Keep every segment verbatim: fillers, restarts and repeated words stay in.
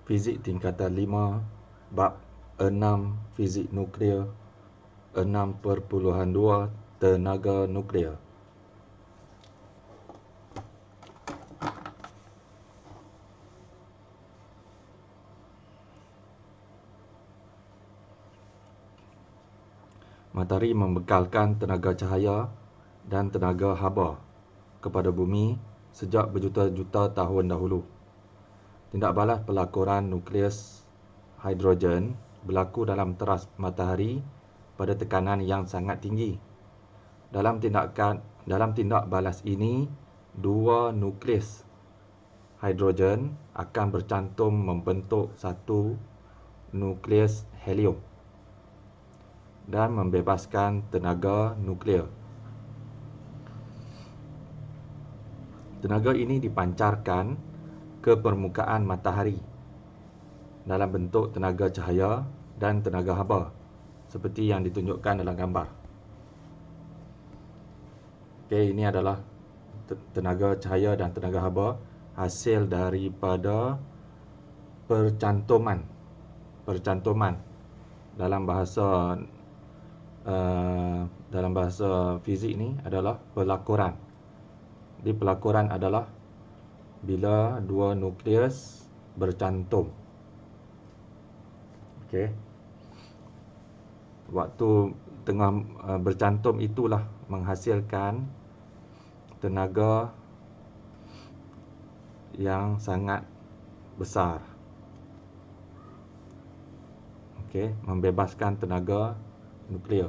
Fizik tingkatan lima, bab enam Fizik nuklear, enam perpuluhan dua Tenaga nuklear. Matahari membekalkan tenaga cahaya dan tenaga haba kepada bumi sejak berjuta-juta tahun dahulu. Tindak balas pelakuran nukleus hidrogen berlaku dalam teras matahari pada tekanan yang sangat tinggi. Dalam tindakan dalam tindak balas ini, dua nukleus hidrogen akan bercantum membentuk satu nukleus helium dan membebaskan tenaga nuklear. Tenaga ini dipancarkan ke permukaan matahari dalam bentuk tenaga cahaya dan tenaga haba seperti yang ditunjukkan dalam gambar. Okey, ini adalah tenaga cahaya dan tenaga haba hasil daripada percantuman. Percantuman dalam bahasa uh, dalam bahasa fizik ni adalah pelakuran. Di pelakuran adalah bila dua nukleus bercantum. Okey. Waktu tengah uh, bercantum itulah menghasilkan tenaga yang sangat besar. Okey, membebaskan tenaga nuklear.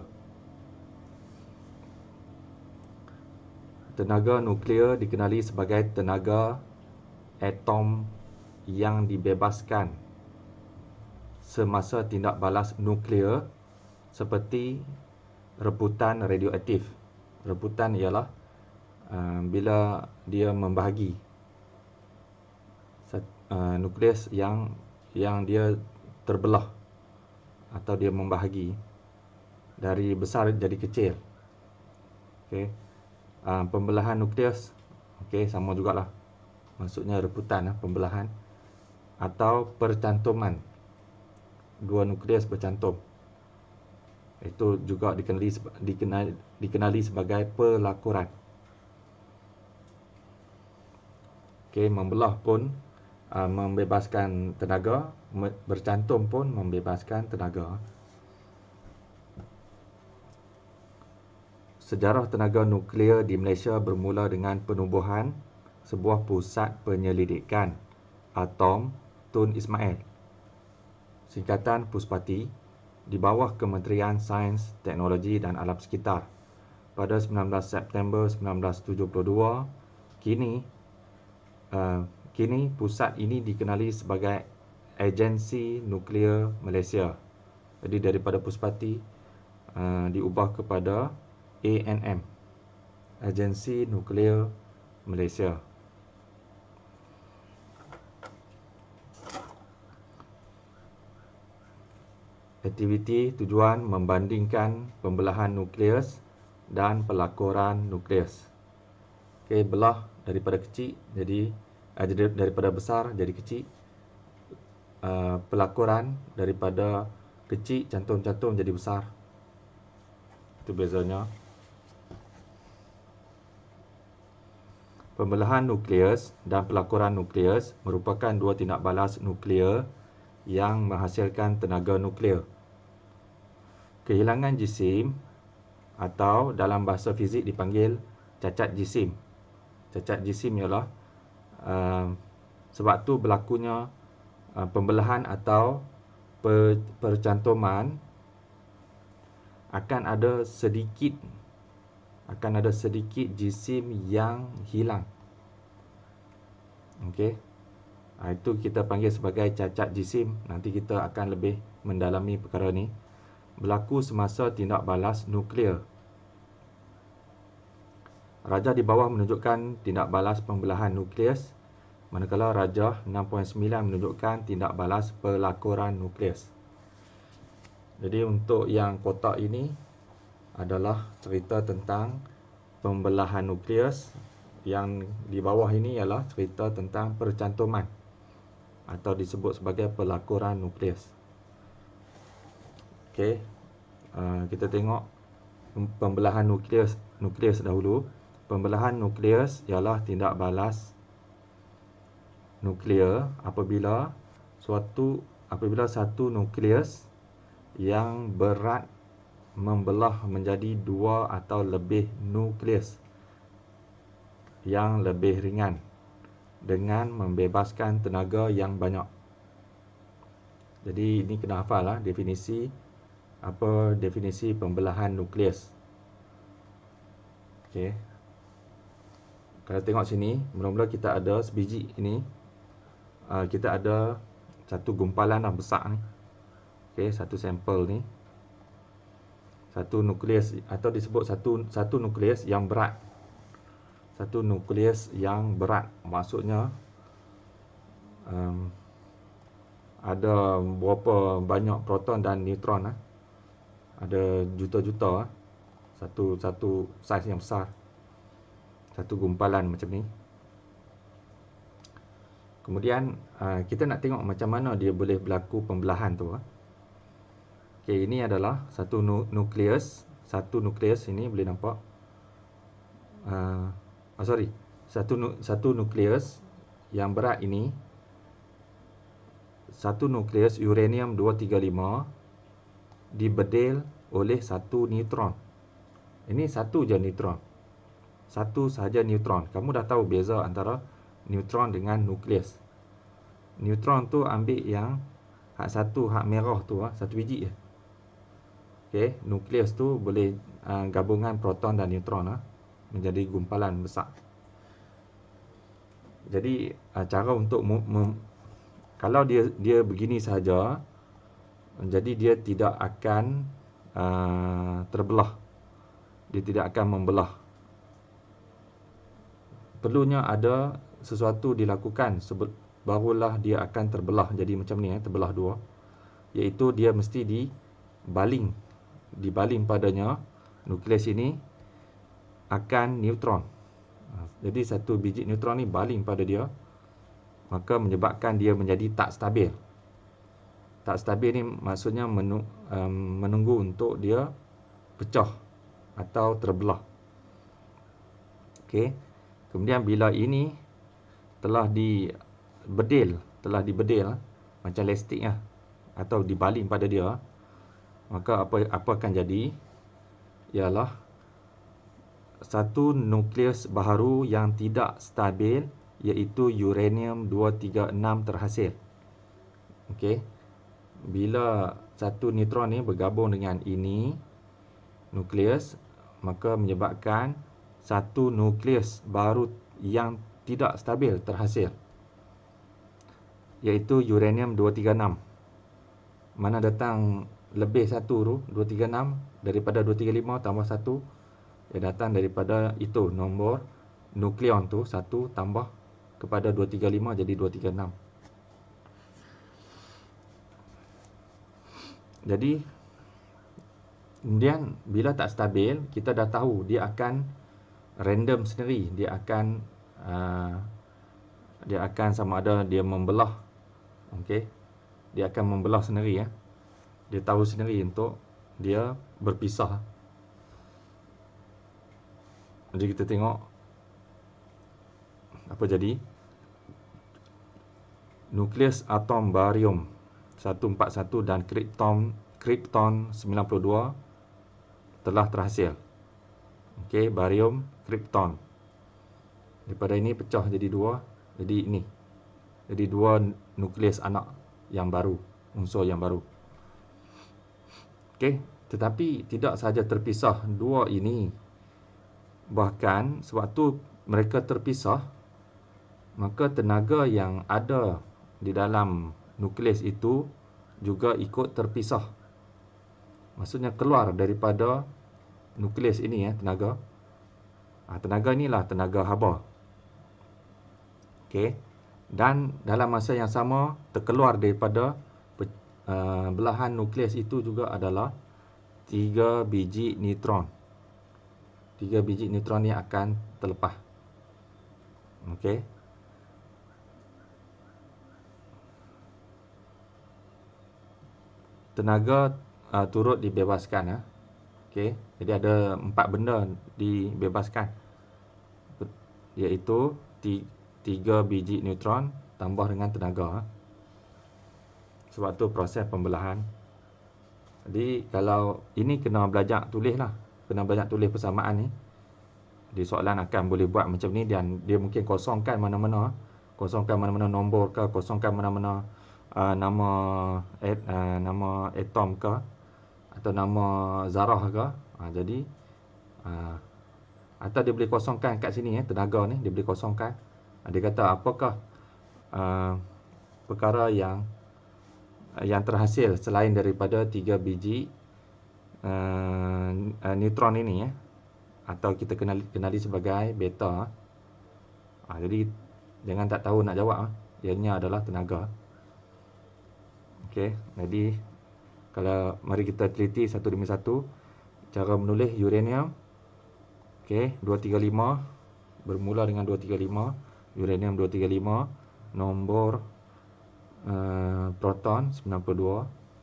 Tenaga nuklear dikenali sebagai tenaga atom yang dibebaskan semasa tindak balas nuklear seperti rebutan radioaktif. Rebutan ialah uh, bila dia membahagi uh, nukleus yang yang dia terbelah atau dia membahagi dari besar jadi kecil. Okey. Uh, pembelahan nukleus, okey, sama jugalah. Maksudnya rebutan, uh, pembelahan atau percantuman. Dua nukleus bercantum. Itu juga dikenali dikenali, dikenali sebagai pelakuran. Okey, membelah pun uh, membebaskan tenaga, bercantum pun membebaskan tenaga. Sejarah tenaga nuklear di Malaysia bermula dengan penubuhan sebuah pusat penyelidikan atom Tun Ismail, singkatan Puspati, di bawah Kementerian Sains, Teknologi dan Alam Sekitar pada sembilan belas September sembilan belas tujuh puluh dua. Kini uh, kini pusat ini dikenali sebagai Agensi Nuklear Malaysia. Jadi daripada Puspati uh, diubah kepada A N M, Agensi Nuklear Malaysia. Aktiviti tujuan membandingkan pembelahan nukleus dan pelakuran nukleus. Okey, belah daripada kecil jadi uh, daripada besar jadi kecil. Uh, pelakuran daripada kecil cantum-cantum jadi besar. Itu bezanya. Pembelahan nukleus dan pelakuran nukleus merupakan dua tindak balas nuklear yang menghasilkan tenaga nuklear. Kehilangan jisim atau dalam bahasa fizik dipanggil cacat jisim. Cacat jisim ialah uh, sebab tu berlakunya uh, pembelahan atau per, percantuman akan ada sedikit akan ada sedikit jisim yang hilang. Okey. Ha, itu kita panggil sebagai cacat jisim. Nanti kita akan lebih mendalami perkara ni. Berlaku semasa tindak balas nuklear. Rajah di bawah menunjukkan tindak balas pembelahan nukleus, manakala rajah enam perpuluhan sembilan menunjukkan tindak balas pelakuran nukleus. Jadi untuk yang kotak ini adalah cerita tentang pembelahan nukleus. Yang di bawah ini ialah cerita tentang percantuman. atau disebut sebagai pelakuran nukleus. Okey, uh, kita tengok pembelahan nukleus nukleus dahulu. Pembelahan nukleus ialah tindak balas nuklear apabila suatu apabila satu nukleus yang berat membelah menjadi dua atau lebih nukleus yang lebih ringan dengan membebaskan tenaga yang banyak. Jadi ini kena hafal lah definisi apa definisi pembelahan nukleus. Okey. Kalau tengok sini, mula-mula kita ada sebiji ini. Uh, kita ada satu gumpalan lah besar ni. Okey, satu sampel ni. Satu nukleus atau disebut satu satu nukleus yang berat. Satu nukleus yang berat maksudnya um, ada berapa banyak proton dan neutron lah. Ada juta-juta lah. Satu satu saiz yang besar. Satu gumpalan macam ni. Kemudian uh, kita nak tengok macam mana dia boleh berlaku pembelahan tu. Okey, ini adalah satu nu nukleus, satu nukleus ini boleh nampak. Uh, oh sorry, satu nu satu nukleus yang berat ini, satu nukleus uranium dua tiga lima dibedil oleh satu neutron. Ini satu je neutron. Satu sahaja neutron. Kamu dah tahu beza antara neutron dengan nukleus. Neutron tu ambil yang hak satu, hak merah tu, satu biji je. Okey, nukleus tu boleh uh, gabungan proton dan neutron uh, menjadi gumpalan besar. Jadi uh, cara untuk kalau dia dia begini saja, jadi dia tidak akan uh, terbelah. Dia tidak akan membelah. Perlunya ada sesuatu dilakukan barulah dia akan terbelah jadi macam ni, eh, terbelah dua. Iaitu dia mesti dibaling. Dibaling padanya nukleus ini akan neutron. Jadi satu biji neutron ni baling pada dia, maka menyebabkan dia menjadi tak stabil. Tak stabil ni maksudnya menunggu untuk dia pecah atau terbelah. Okey. Kemudian bila ini telah dibedil, telah dibedil macam elastik lah, atau dibaling pada dia, maka apa apa akan jadi ialah satu nukleus baharu yang tidak stabil iaitu uranium dua tiga enam terhasil. Okey. Bila satu neutron ni bergabung dengan ini nukleus, maka menyebabkan satu nukleus baru yang tidak stabil terhasil, iaitu uranium dua tiga enam. Mana datang lebih satu tu, dua tiga enam, daripada dua tiga lima tambah satu, dia datang daripada itu, nombor nukleon tu, satu tambah kepada dua tiga lima jadi dua tiga enam. Jadi, kemudian bila tak stabil, kita dah tahu dia akan random sendiri. Dia akan uh, dia akan sama ada dia membelah. Okey. Dia akan membelah sendiri, ya. Dia tahu sendiri untuk dia berpisah. Jadi kita tengok apa jadi. Nukleus atom barium seratus empat puluh satu dan krypton krypton sembilan puluh dua telah terhasil. Okey, barium, krypton. Daripada ini pecah jadi dua, jadi ini. Jadi dua nukleus anak yang baru, unsur yang baru. Okey, tetapi tidak sahaja terpisah dua ini. Bahkan sewaktu mereka terpisah, maka tenaga yang ada di dalam nukleus itu juga ikut terpisah. Maksudnya keluar daripada nukleus ini, ya, tenaga. Ha, tenaga inilah tenaga haba. Okey. Dan dalam masa yang sama terkeluar daripada uh, belahan nukleus itu juga adalah tiga biji neutron. Tiga biji neutron ni akan terlepas. Okey. tenaga uh, turut dibebaskan. Ha? Okay. Jadi ada empat benda dibebaskan, iaitu tiga biji neutron tambah dengan tenaga. Ha? Sebab tu proses pembelahan. Jadi kalau ini kena belajar tulis lah. Kena belajar tulis persamaan ni. Di soalan akan boleh buat macam ni, dan dia mungkin kosongkan mana-mana. Kosongkan mana-mana nombor ke, kosongkan mana-mana uh, nama at, uh, nama atom ke, atau nama zarah ke. Ha, jadi uh, atau dia boleh kosongkan kat sini, eh, tenaga ni dia boleh kosongkan. Ha, dia kata apakah uh, perkara yang yang terhasil selain daripada tiga biji uh, uh, neutron ini, eh, atau kita kenali, kenali sebagai beta. Ha, jadi jangan tak tahu nak jawab. Ianya adalah tenaga. Okey, jadi kalau mari kita teliti satu demi satu cara menulis uranium. Okey, dua tiga lima bermula dengan dua tiga lima, uranium dua tiga lima, nombor uh, proton sembilan puluh dua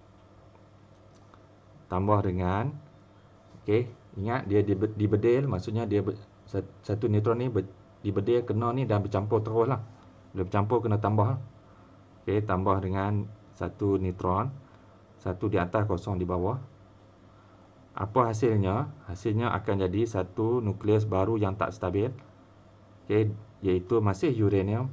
tambah dengan, okey, ingat dia dibedil, maksudnya dia satu neutron ni dibedil kena ni dan bercampur terus lah. Bila bercampur kena tambah. Okey, tambah dengan satu neutron, satu di atas, kosong di bawah. Apa hasilnya? Hasilnya akan jadi satu nukleus baru yang tak stabil. Okey, iaitu masih uranium.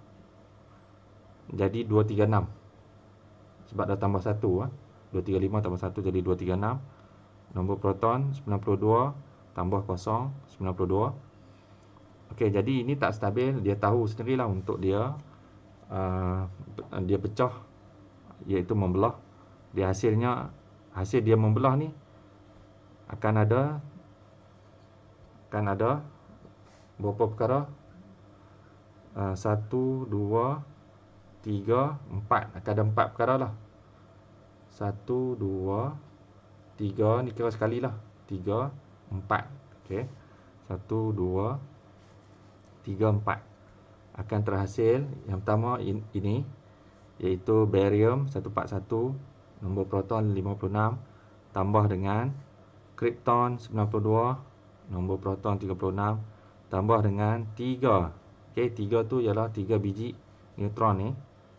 Jadi dua tiga enam. Sebab dah tambah satu. dua tiga lima tambah satu jadi dua tiga enam. Nombor proton sembilan puluh dua tambah kosong sembilan puluh dua. Okey, jadi ini tak stabil. Dia tahu sendirilah untuk dia uh, dia pecah, iaitu membelah. Dia hasilnya, hasil dia membelah ni akan ada akan ada berapa perkara? Uh, satu, dua, tiga, empat. Akan ada empat perkara lah. Satu, dua, tiga. Ni kira sekali lah. Tiga, empat. Okey. Satu, dua, tiga, empat. Akan terhasil yang pertama ini, iaitu barium seratus empat puluh satu, nombor proton lima puluh enam, tambah dengan krypton sembilan puluh dua, nombor proton tiga puluh enam, tambah dengan tiga. Okey, tiga tu ialah tiga biji neutron ni.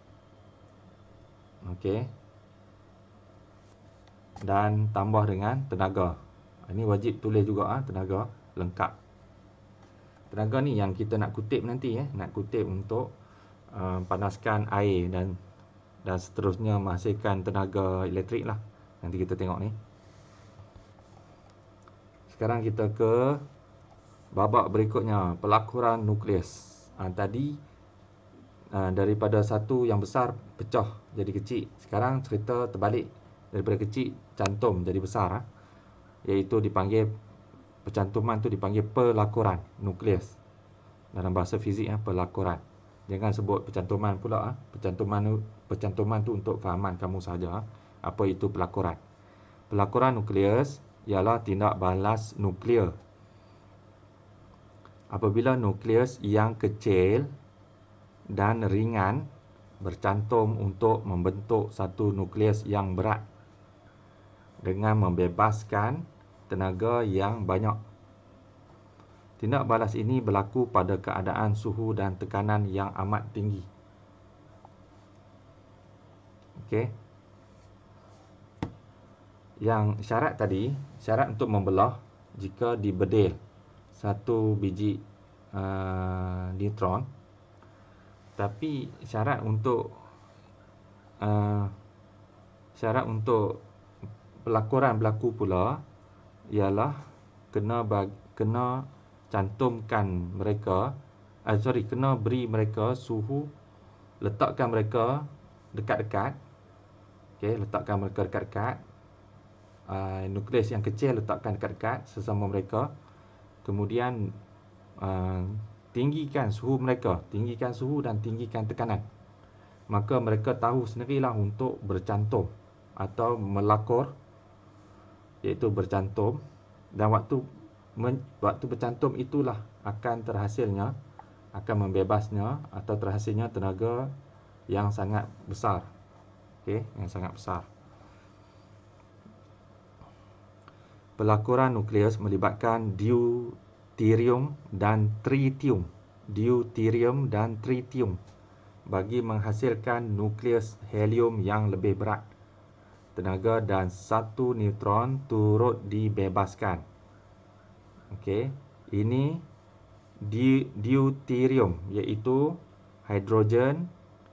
Okey. Dan tambah dengan tenaga. Ini wajib tulis juga, ah, tenaga lengkap. Tenaga ni yang kita nak kutip nanti, eh, nak kutip untuk uh, panaskan air dan dan seterusnya menghasilkan tenaga elektrik lah. Nanti kita tengok ni. Sekarang kita ke babak berikutnya, pelakuran nukleus. Ha, tadi uh, daripada satu yang besar pecah jadi kecil. Sekarang cerita terbalik, daripada kecil cantum jadi besar. Ha? Iaitu dipanggil, percantuman tu dipanggil pelakuran nukleus. Dalam bahasa fizik, ha, pelakuran. Jangan sebut percantuman pula. Ha? Percantuman tu, percantuman tu untuk fahaman kamu sahaja. Ha? Apa itu pelakuran? Pelakuran nukleus ialah tindak balas nuklear. Apabila nukleus yang kecil dan ringan bercantum untuk membentuk satu nukleus yang berat dengan membebaskan tenaga yang banyak. Tindak balas ini berlaku pada keadaan suhu dan tekanan yang amat tinggi. Okey. Yang syarat tadi, syarat untuk membelah jika dibedil satu biji uh, neutron. Tapi syarat untuk uh, syarat untuk pelakuran berlaku pula ialah kena bag, kena cantumkan mereka, uh, sorry, kena beri mereka suhu, letakkan mereka dekat-dekat. Okey, letakkan mereka dekat-dekat. Uh, nukleus yang kecil letakkan dekat-dekat sesama mereka. Kemudian uh, tinggikan suhu mereka, tinggikan suhu dan tinggikan tekanan. Maka mereka tahu sendirilah untuk bercantum atau melakor, iaitu bercantum. Dan waktu men, waktu bercantum itulah akan terhasilnya, akan membebasnya atau terhasilnya tenaga yang sangat besar. Okey, yang sangat besar. pelakuran nukleus melibatkan deuterium dan tritium. Deuterium dan tritium bagi menghasilkan nukleus helium yang lebih berat. Tenaga dan satu neutron turut dibebaskan. Okey, ini di deuterium iaitu hidrogen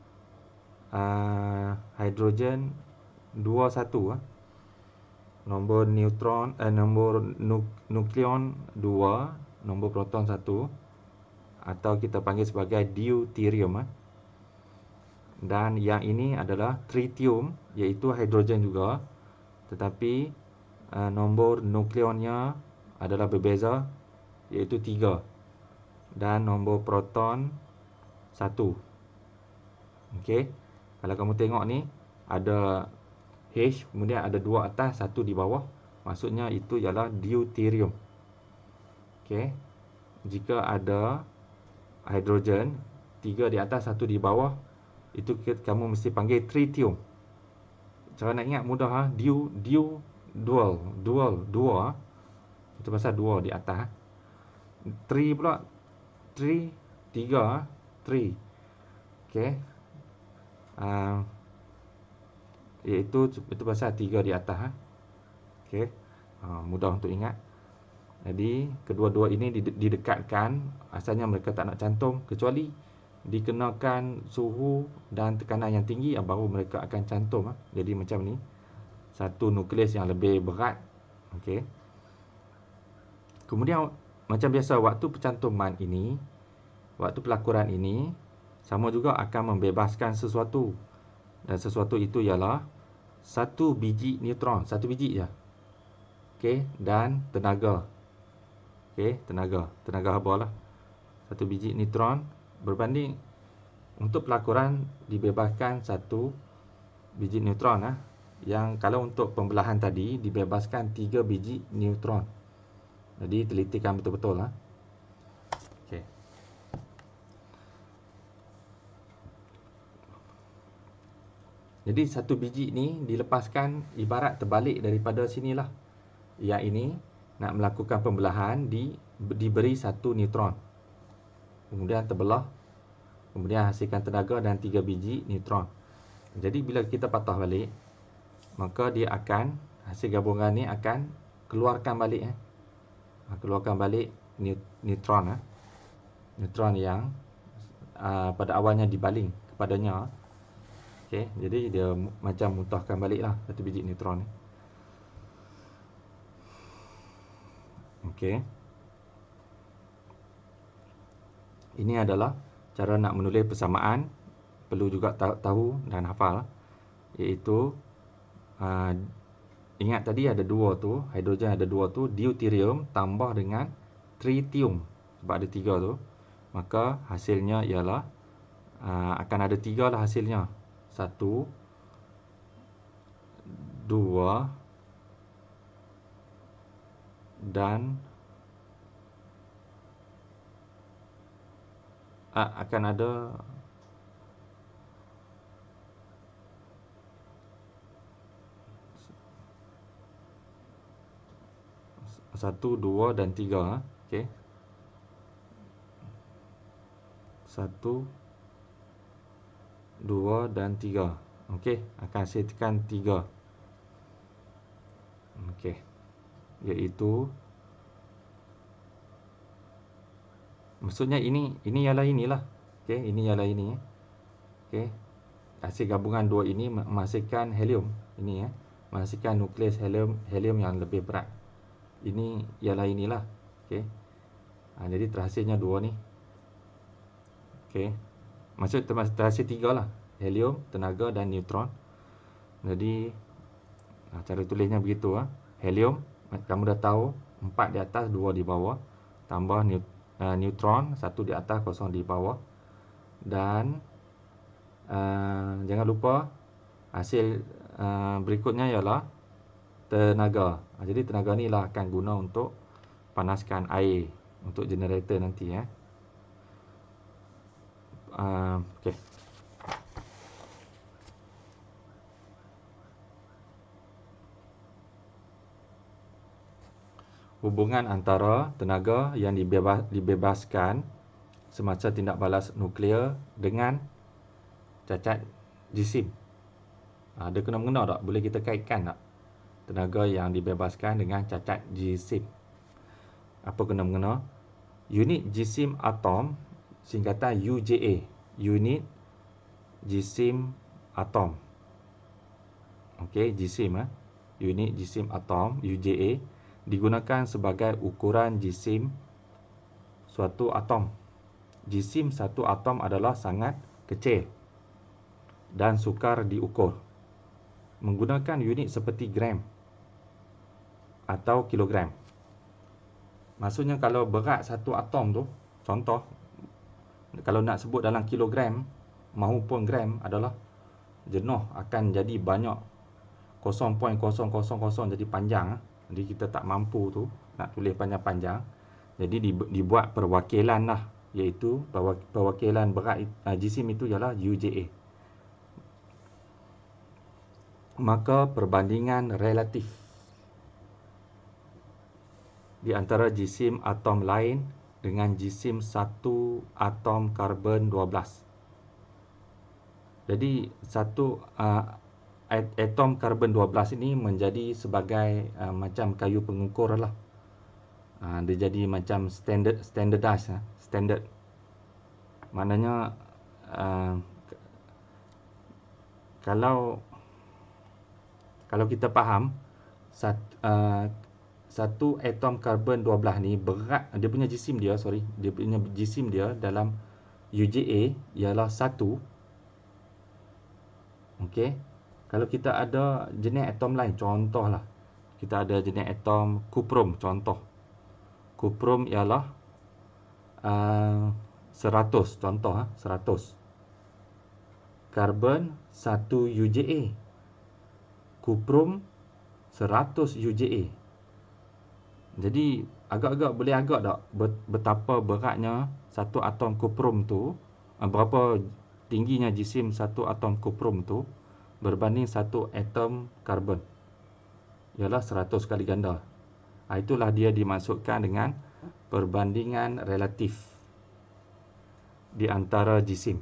uh, hidrogen dua puluh satu uh. Nombor neutron eh, nombor nuk, nukleon dua, nombor proton satu, atau kita panggil sebagai deuterium eh. Dan yang ini adalah tritium iaitu hidrogen juga, tetapi uh, nombor nukleonnya adalah berbeza iaitu tiga, dan nombor proton satu. Okey, kalau kamu tengok ni ada H, kemudian ada dua atas, satu di bawah. Maksudnya itu ialah deuterium. Okey. Jika ada hidrogen, tiga di atas, satu di bawah, itu kamu mesti panggil tritium. Cara nak ingat mudah ha, dew dew dual, dual, dua. Itu pasal dua di atas. Tri pula, tri, tiga, tri. Okey. Uh, iaitu itu pasal tiga di atas ha. Okey. Ha, mudah untuk ingat. Jadi kedua-dua ini didekatkan, asalnya mereka tak nak cantum, kecuali dikenakan suhu dan tekanan yang tinggi, baru mereka akan cantum ha. Jadi macam ni, satu nukleus yang lebih berat. Okey. Kemudian macam biasa, waktu pencantuman ini, waktu pelakuran ini sama juga akan membebaskan sesuatu. Dan sesuatu itu ialah satu biji neutron, satu biji je. Okey, dan tenaga. Okey, tenaga, tenaga haba lah. Satu biji neutron berbanding untuk pelakuran dibebaskan satu biji neutron ah. Yang kalau untuk pembelahan tadi dibebaskan tiga biji neutron. Jadi telitikan betul-betul lah. Okey. Jadi satu biji ni dilepaskan ibarat terbalik daripada sinilah. Yang ini nak melakukan pembelahan di diberi satu neutron. Kemudian terbelah, kemudian hasilkan tenaga dan tiga biji neutron. Jadi bila kita patah balik, maka dia akan, hasil gabungan ni akan keluarkan balik eh. Keluarkan balik neutron eh. Neutron yang uh, pada awalnya dibaling kepadanya. Okey, jadi dia macam muntahkan baliklah satu biji neutron ni. Okey. Ini adalah cara nak menulis persamaan, perlu juga tahu dan hafal, iaitu uh, ingat tadi ada dua tu, hidrogen ada dua tu, deuterium tambah dengan tritium, sebab ada tiga tu, maka hasilnya ialah uh, akan ada tiga lah hasilnya. Satu, dua, dan uh, akan ada satu, dua dan tiga. Okey. Satu, dua dan tiga. Okey, akan saya tekan tiga. Okey. Iaitu maksudnya ini ini ialah inilah. Okey, ini ialah ini. Okey. Hasil gabungan dua ini menghasilkan helium. Ini ya, menghasilkan nukleus helium helium yang lebih berat. Ini ialah inilah. Okey. Ha, jadi terhasilnya dua ni. Okey. Maksud terhasil tiga lah. Helium, tenaga dan neutron. Jadi ha, cara tulisnya begitu ah. Ha. Helium kamu dah tahu, empat di atas, dua di bawah. Tambah neut, uh, neutron, satu di atas, kosong di bawah. Dan uh, jangan lupa hasil uh, berikutnya ialah tenaga. Ha, jadi tenaga ni lah akan guna untuk panaskan air untuk generator nanti ya. Uh, Okey. hubungan antara tenaga yang dibebas, dibebaskan semasa tindak balas nuklear dengan cacat jisim. Ha, ada kena-mengena tak? Boleh kita kaitkan tak? Tenaga yang dibebaskan dengan cacat jisim. Apa kena-mengena? Unit jisim atom, singkatan U J A. Unit jisim atom. Okey, jisim. Eh? Unit jisim atom, U J A, digunakan sebagai ukuran jisim suatu atom. Jisim satu atom adalah sangat kecil dan sukar diukur. Menggunakan unit seperti gram atau kilogram. Maksudnya kalau berat satu atom tu, contoh, kalau nak sebut dalam kilogram maupun gram adalah jenuh, akan jadi banyak kosong perpuluhan kosong kosong kosong, jadi panjang. Jadi kita tak mampu tu nak tulis panjang-panjang. Jadi dibuat perwakilan lah, iaitu perwakilan berat uh, jisim itu ialah U J A. Maka perbandingan relatif di antara jisim atom lain dengan jisim satu atom karbon dua belas. Jadi satu uh, atom karbon dua belas ini menjadi sebagai uh, macam kayu pengukur lah. Uh, dia jadi macam standard standardized, uh, standard. Maknanya uh, kalau kalau kita faham sat, uh, satu atom karbon dua belas ni berat, dia punya jisim dia, sorry, dia punya jisim dia dalam U J A ialah satu. Okey. Kalau kita ada jenis atom lain, contohlah kita ada jenis atom kuprum, contoh. Kuprum ialah uh, seratus, contoh ha, seratus. Karbon satu U J A. Kuprum seratus U J A. Jadi agak-agak boleh agak tak betapa beratnya satu atom kuprum tu, berapa tingginya jisim satu atom kuprum tu berbanding satu atom karbon. Ialah seratus kali ganda. Itulah dia dimaksudkan dengan perbandingan relatif di antara jisim.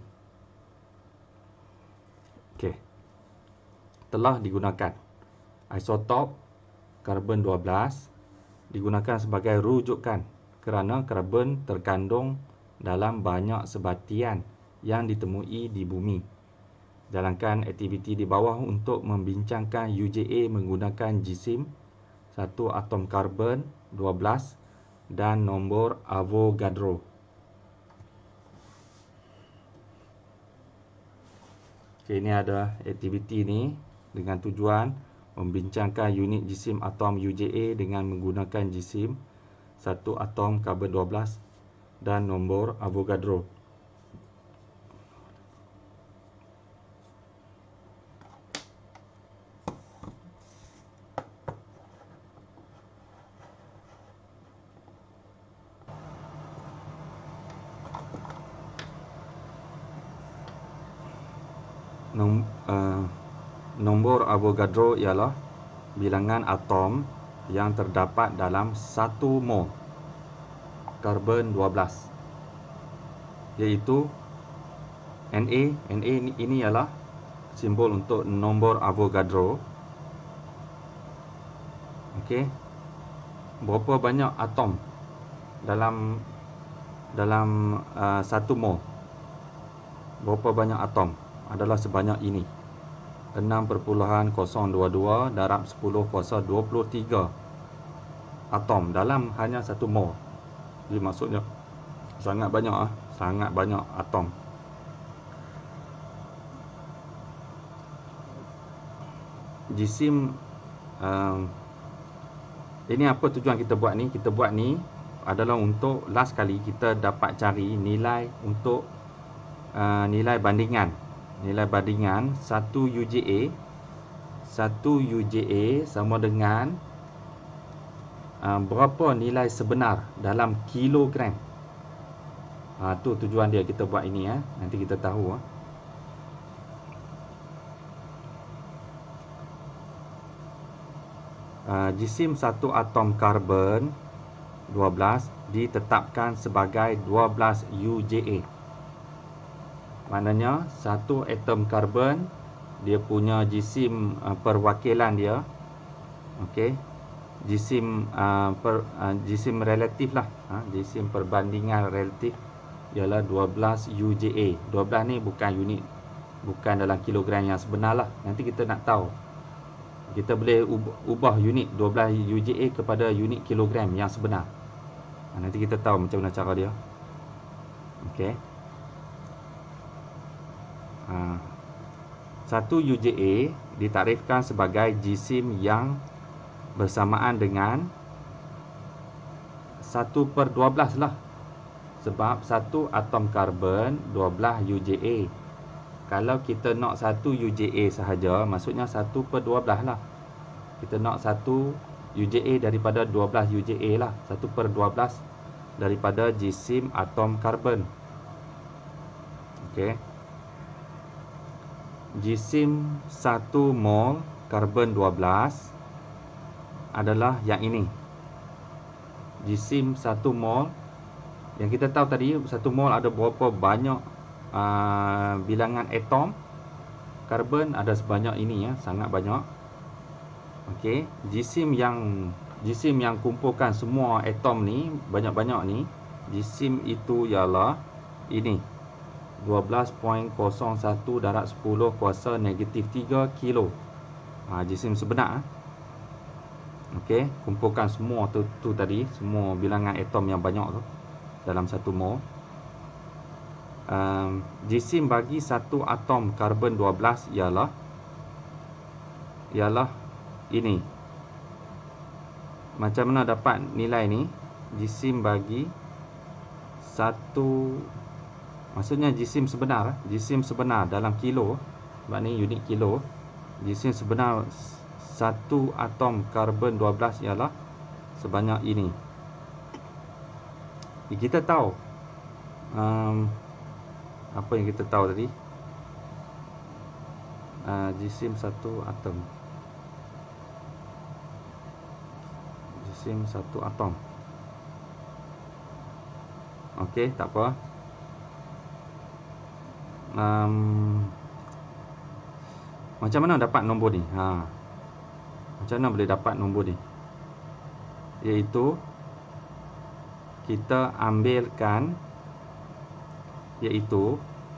Okey. Telah digunakan isotop karbon dua belas digunakan sebagai rujukan kerana karbon terkandung dalam banyak sebatian yang ditemui di bumi. Jalankan aktiviti di bawah untuk membincangkan U J A menggunakan jisim satu atom karbon dua belas dan nombor Avogadro. Okay, ini ada aktiviti ni dengan tujuan membincangkan unit jisim atom U J A dengan menggunakan jisim satu atom karbon dua belas dan nombor Avogadro. Nom, uh, nombor Avogadro ialah bilangan atom yang terdapat dalam satu mol karbon dua belas, iaitu Na. Na ini, ini ialah simbol untuk nombor Avogadro. Okey. Berapa banyak atom dalam dalam uh, satu mol? Berapa banyak atom? Adalah sebanyak ini, enam perpuluhan kosong dua dua darab sepuluh kuasa dua puluh tiga atom dalam hanya satu mol. Jadi maksudnya sangat banyak ah, sangat banyak atom. Jisim um, ini apa tujuan kita buat ni? Kita buat ni adalah untuk last kali kita dapat cari nilai untuk uh, nilai bandingan. Nilai bandingan satu U J A, satu U J A sama dengan uh, berapa nilai sebenar dalam kilogram. Ha, tu tujuan dia kita buat ini ya. Nanti kita tahu ha. Uh, jisim satu atom karbon dua belas ditetapkan sebagai dua belas U J A. Maknanya satu atom karbon dia punya jisim uh, perwakilan dia, okey, jisim uh, per, uh, jisim relatif lah, ha? jisim perbandingan relatif ialah dua belas U J A. dua belas ni bukan unit, bukan dalam kilogram yang sebenar lah. Nanti kita nak tahu, kita boleh ubah unit dua belas U J A kepada unit kilogram yang sebenar. Ha, nanti kita tahu macam mana cara dia. Okey. Ha. Satu U J A ditarifkan sebagai jisim yang bersamaan dengan satu per dua belas lah. Sebab satu atom karbon dua belas U J A. Kalau kita nak satu U J A sahaja, maksudnya satu per dua belas lah. Kita nak satu U J A daripada dua belas U J A lah. satu per dua belas daripada jisim atom karbon. Okey. Jisim satu mol karbon dua belas adalah yang ini. Jisim satu mol, yang kita tahu tadi satu mol ada berapa banyak uh, bilangan atom. Karbon ada sebanyak ini ya, sangat banyak. Okey, jisim yang jisim yang kumpulkan semua atom ni banyak-banyak ni, jisim itu ialah ini. dua belas perpuluhan kosong satu darab sepuluh kuasa negatif tiga kilo. Ha, jisim sebenar. Okey, kumpulkan semua tu, tu tadi, semua bilangan atom yang banyak tu dalam satu mol. Um, jisim bagi satu atom karbon dua belas ialah ialah ini. Macam mana dapat nilai ni? Jisim bagi satu, maksudnya jisim sebenar, jisim sebenar dalam kilo, sebab ni unit kilo. Jisim sebenar satu atom karbon dua belas ialah sebanyak ini. Kita tahu um, apa yang kita tahu tadi, uh, jisim satu atom, jisim satu atom. Okey, tak apa. Um, macam mana dapat nombor ni? Ha. Macam mana boleh dapat nombor ni? Iaitu kita ambilkan, iaitu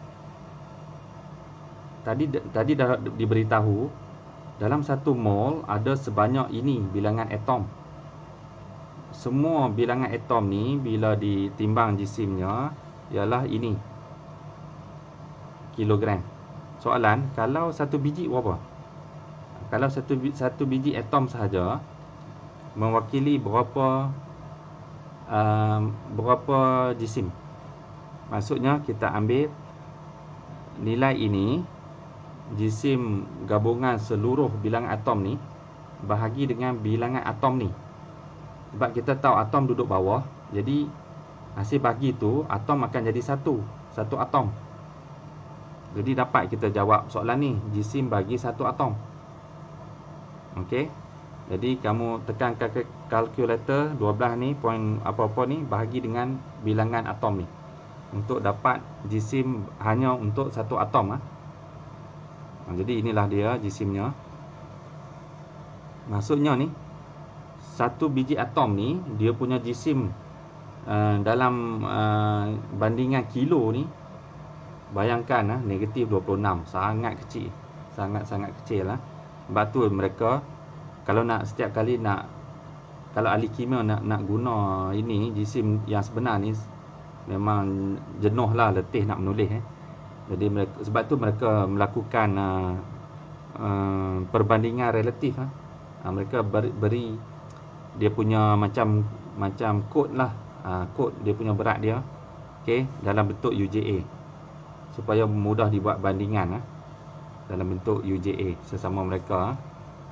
tadi tadi dah diberitahu dalam satu mol ada sebanyak ini bilangan atom. Semua bilangan atom ni bila ditimbang jisimnya ialah ini kilogram. Soalan, kalau satu biji berapa? Kalau satu satu biji atom sahaja mewakili berapa um, berapa jisim? Maksudnya kita ambil nilai ini, jisim gabungan seluruh bilangan atom ni bahagi dengan bilangan atom ni. Sebab kita tahu atom duduk bawah, jadi hasil bahagi tu atom akan jadi satu, satu atom. Jadi dapat kita jawab soalan ni, jisim bagi satu atom. Okey. Jadi kamu tekan kalkulator dua belas ni, poin apa-apa ni bahagi dengan bilangan atom ni untuk dapat jisim hanya untuk satu atom. Ha? Jadi inilah dia jisimnya. Maksudnya ni, satu biji atom ni dia punya jisim uh, dalam uh, bandingan kilo ni, bayangkan uh, negatif dua puluh enam, sangat kecil, sangat-sangat kecil lah. Sebab tu mereka kalau nak setiap kali nak, kalau ahli kimia nak nak guna ini jisim yang sebenar ni, memang jenuh lah, letih nak menulis eh. Jadi mereka, sebab tu mereka melakukan uh, uh, perbandingan relatif. Ha? Uh, mereka beri, beri dia punya macam macam kod lah, uh, kod dia punya berat dia, okey, dalam bentuk U J A supaya mudah dibuat bandingan. Ha? Dalam bentuk U J A sesama mereka. Ha?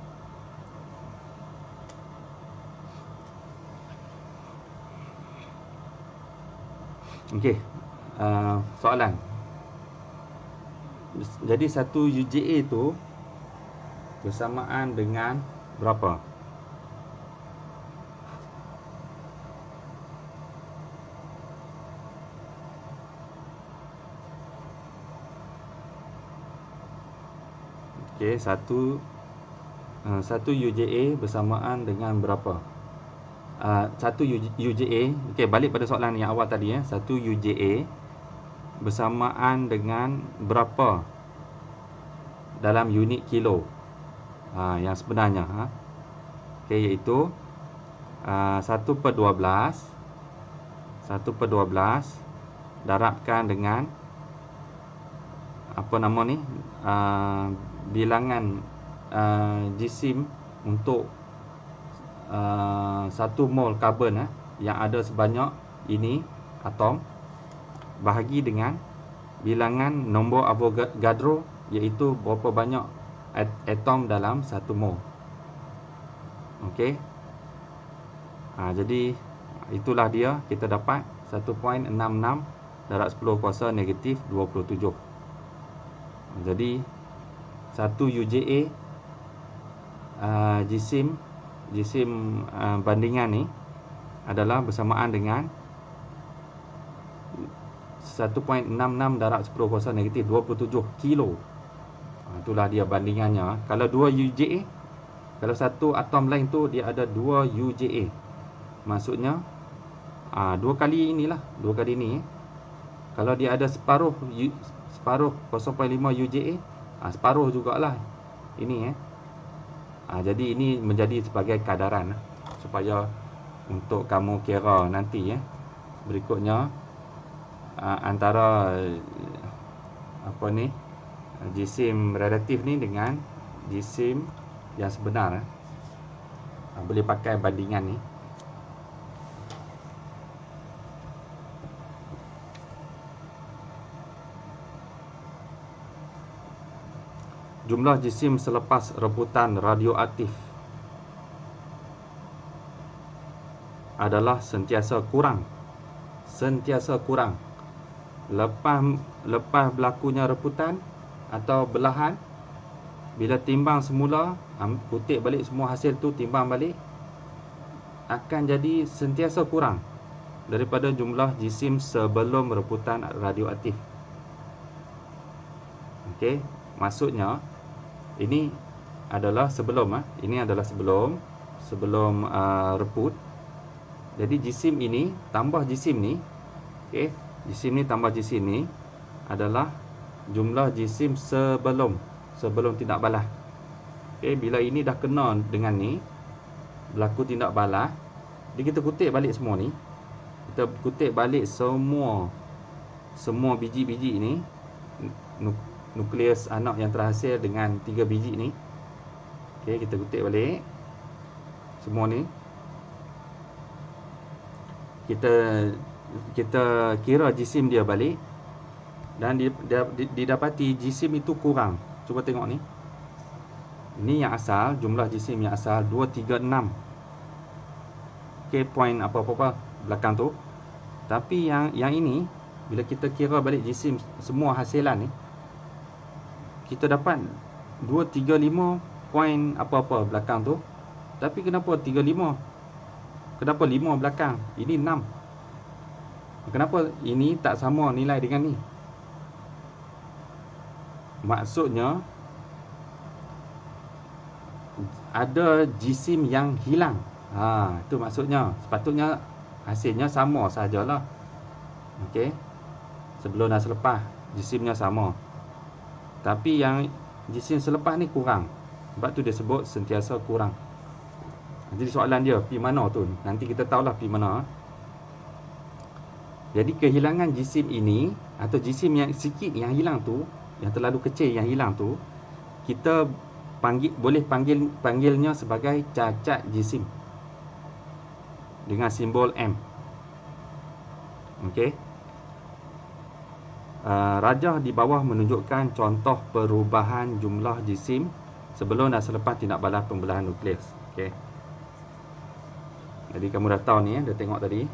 Okey, uh, soalan. Jadi satu U J A tu bersamaan dengan berapa? Okey, satu uh, satu U J A bersamaan dengan berapa? Uh, satu U J A, okey, balik pada soalan yang awal tadi ya. Satu U J A bersamaan dengan berapa dalam unit kilo? Ha, yang sebenarnya ha. Okey, iaitu uh, satu per dua belas satu per dua belas darabkan dengan apa nama ni, uh, bilangan uh, jisim untuk uh, satu mol karbon eh, yang ada sebanyak ini atom, bahagi dengan bilangan nombor Avogadro, iaitu berapa banyak atom dalam satu mol. Okey. Ha, jadi itulah dia, kita dapat satu perpuluhan enam enam darab sepuluh kuasa negatif dua puluh tujuh. Jadi satu U J A uh, jisim jisim uh, bandingan ni adalah bersamaan dengan satu perpuluhan enam enam darab sepuluh kuasa negatif dua puluh tujuh kilo. Ha, itulah dia bandingannya. Kalau dua U J A, kalau satu atom lain tu dia ada dua U J A. Maksudnya uh, dua kali inilah, dua kali ni eh. Kalau dia ada separuh separuh kosong perpuluhan lima U J A, ha, separuh jugalah ini eh. Ha, jadi ini menjadi sebagai kadaran eh, supaya untuk kamu kira nanti eh. Berikutnya uh, antara uh, apa ni, jisim relatif ni dengan jisim yang sebenar eh. Ha, boleh pakai bandingan ni. Jumlah jisim selepas rebutan radioaktif adalah sentiasa kurang. Sentiasa kurang. Lepas lepas berlakunya rebutan atau belahan, bila timbang semula, kutip balik semua hasil tu, timbang balik, akan jadi sentiasa kurang daripada jumlah jisim sebelum rebutan radioaktif. Okey, maksudnya ini adalah sebelum ah, ini adalah sebelum sebelum uh, rebut. Jadi jisim ini tambah jisim ni, okey, jisim ni tambah jisim ni adalah jumlah jisim sebelum sebelum tindak balas. Okey, bila ini dah kena dengan ni, berlaku tindak balas, jadi kita kutip balik semua ni. Kita kutip balik semua semua biji-biji ni, nukleus anak yang terhasil dengan tiga biji ni. Okey, kita kutip balik semua ni. Kita kita kira jisim dia balik dan didapati jisim itu kurang. Cuba tengok ni. Ini yang asal, jumlah jisim yang asal dua tiga enam. Okey, point apa-apa belakang tu. Tapi yang yang ini bila kita kira balik jisim semua hasilan ni, kita dapat dua tiga lima point apa-apa belakang tu. Tapi kenapa tiga lima? Kenapa lima belakang? Ini enam. Kenapa ini tak sama nilai dengan ni? Maksudnya ada jisim yang hilang. Ha, itu maksudnya. Sepatutnya hasilnya sama sajalah. Okey. Sebelum dan selepas jisimnya sama. Tapi yang jisim selepas ni kurang. Sebab tu dia sebut sentiasa kurang. Jadi soalan dia, pi mana tu? Nanti kita tahulah pi mana. Jadi kehilangan jisim ini, atau jisim yang sikit yang hilang tu, yang terlalu kecil yang hilang tu, kita panggil, boleh panggil panggilnya sebagai cacat jisim dengan simbol M. Okey. Uh, rajah di bawah menunjukkan contoh perubahan jumlah jisim sebelum dan selepas tindak balas pembelahan nukleus. Okey. Jadi kamu dah tahu ni, dah tengok tadi.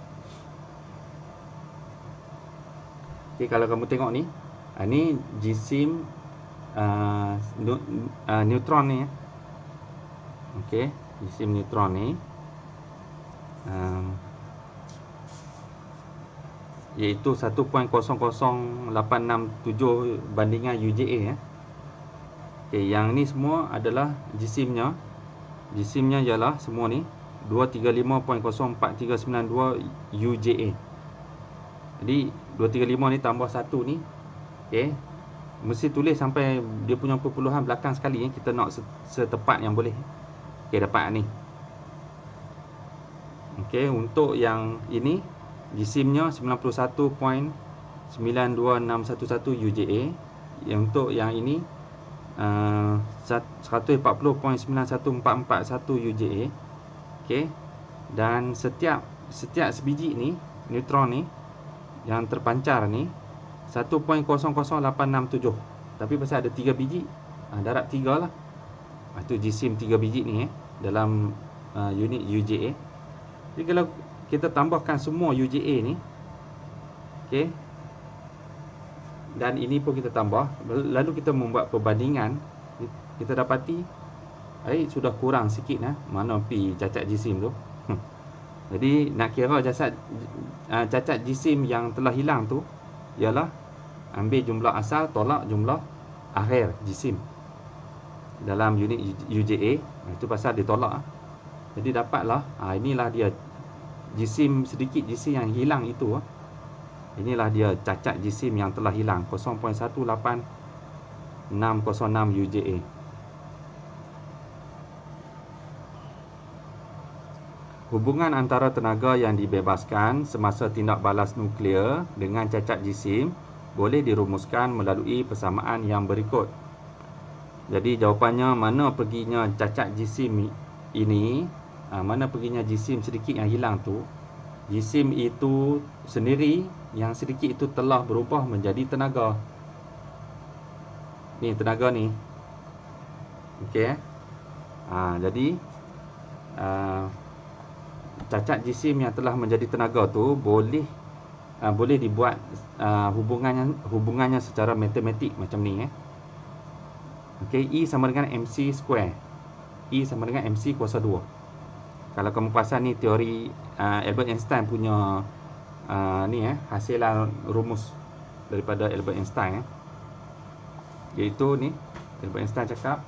Okey, kalau kamu tengok ni, ini jisim uh, uh, neutron ni. Okey, jisim neutron ni. Um, iaitu satu perpuluhan kosong kosong lapan enam tujuh bandingan U J A ya. Okey, yang ni semua adalah jisimnya. Jisimnya ialah semua ni dua tiga lima titik kosong empat tiga sembilan dua U J A. Jadi dua tiga lima ni tambah satu ni, okey, mesti tulis sampai dia punya perpuluhan belakang sekali, eh. Kita nak setepat yang boleh. Okey, dapat ni. Okey, untuk yang ini jisimnya sembilan puluh satu perpuluhan sembilan dua enam satu satu U J A. Yang untuk yang ini uh, seratus empat puluh perpuluhan sembilan satu empat empat satu U J A. Okey. Dan setiap setiap sebiji ni, neutron ni yang terpancar ni satu perpuluhan kosong kosong lapan enam tujuh. Tapi pasal ada tiga biji, ha, darab tiga lah. Ha, tu jisim tiga biji ni, eh, dalam uh, unit U J A. Jadi kalau kita tambahkan semua U J A ni, okey, dan ini pun kita tambah, lalu kita membuat perbandingan, kita dapati eh, sudah kurang sikit, eh, mana pi cacat jisim tu. Jadi nak kira jasad uh, cacat jisim yang telah hilang tu ialah ambil jumlah asal tolak jumlah akhir jisim dalam unit U J A. Itu pasal ditolak. Jadi dapatlah, ha, inilah dia jisim, sedikit jisim yang hilang itu. Inilah dia cacat jisim yang telah hilang, kosong perpuluhan satu lapan enam kosong enam U J A. Hubungan antara tenaga yang dibebaskan semasa tindak balas nuklear dengan cacat jisim boleh dirumuskan melalui persamaan yang berikut. Jadi jawapannya, mana perginya cacat jisim ini, ha, mana perginya jisim sedikit yang hilang tu, jisim itu sendiri yang sedikit itu telah berubah menjadi tenaga. Ni tenaga ni. Okey. Ha, jadi uh, cacat jisim yang telah menjadi tenaga tu boleh uh, boleh dibuat uh, hubungannya hubungannya secara matematik macam ni, eh. Okey, E sama dengan mc square. E sama dengan mc kuasa dua. Kalau kamu perasan ni teori uh, Albert Einstein punya uh, ni, eh, hasilan rumus daripada Albert Einstein, eh. Iaitu ni Albert Einstein cakap,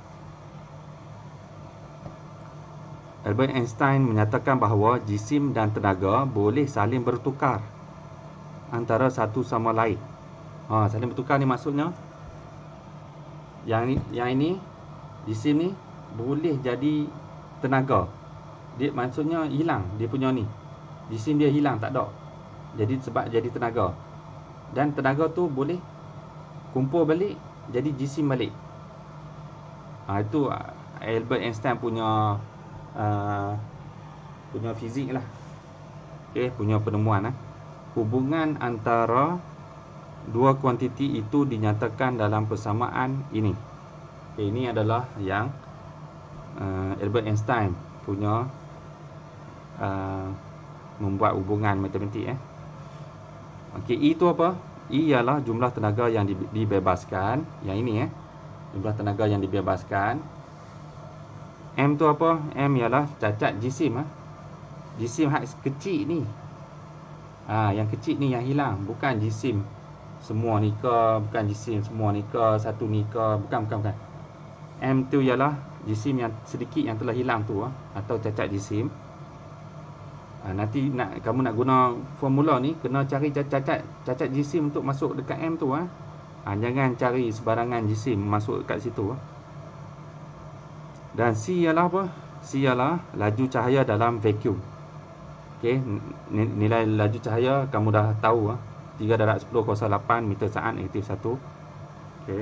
Albert Einstein menyatakan bahawa jisim dan tenaga boleh saling bertukar antara satu sama lain. Ha, saling bertukar ni maksudnya yang ni, yang ini jisim ni boleh jadi tenaga. Dia maksudnya hilang dia punya ni. Jisim dia hilang, tak ada. Jadi sebab jadi tenaga. Dan tenaga tu boleh kumpul balik jadi jisim balik. Ha, itu Albert Einstein punya Uh, punya fizik lah, okay, punya penemuan, eh. Hubungan antara dua kuantiti itu dinyatakan dalam persamaan ini. Okay, ini adalah yang uh, Albert Einstein punya uh, membuat hubungan matematik, eh. Okay, E itu apa? E ialah jumlah tenaga yang dibebaskan. Yang ini, eh, jumlah tenaga yang dibebaskan. M tu apa? M ialah cacat jisim, ha? Jisim hak kecil ni. Ah, ha, yang kecil ni yang hilang, bukan jisim semua ni ke, bukan jisim semua ni ke, satu ni ke, bukan bukan bukan. M tu ialah jisim yang sedikit yang telah hilang tu, ha? Atau cacat jisim. Ha, nanti nak kamu nak guna formula ni kena cari cacat cacat jisim untuk masuk dekat M tu, ha? Ha, jangan cari sebarangan jisim masuk dekat situ, ha? Dan C ialah apa? C ialah laju cahaya dalam vacuum. Okey, nilai laju cahaya kamu dah tahu, ah. tiga darab sepuluh kuasa lapan meter saat negatif satu. Okey.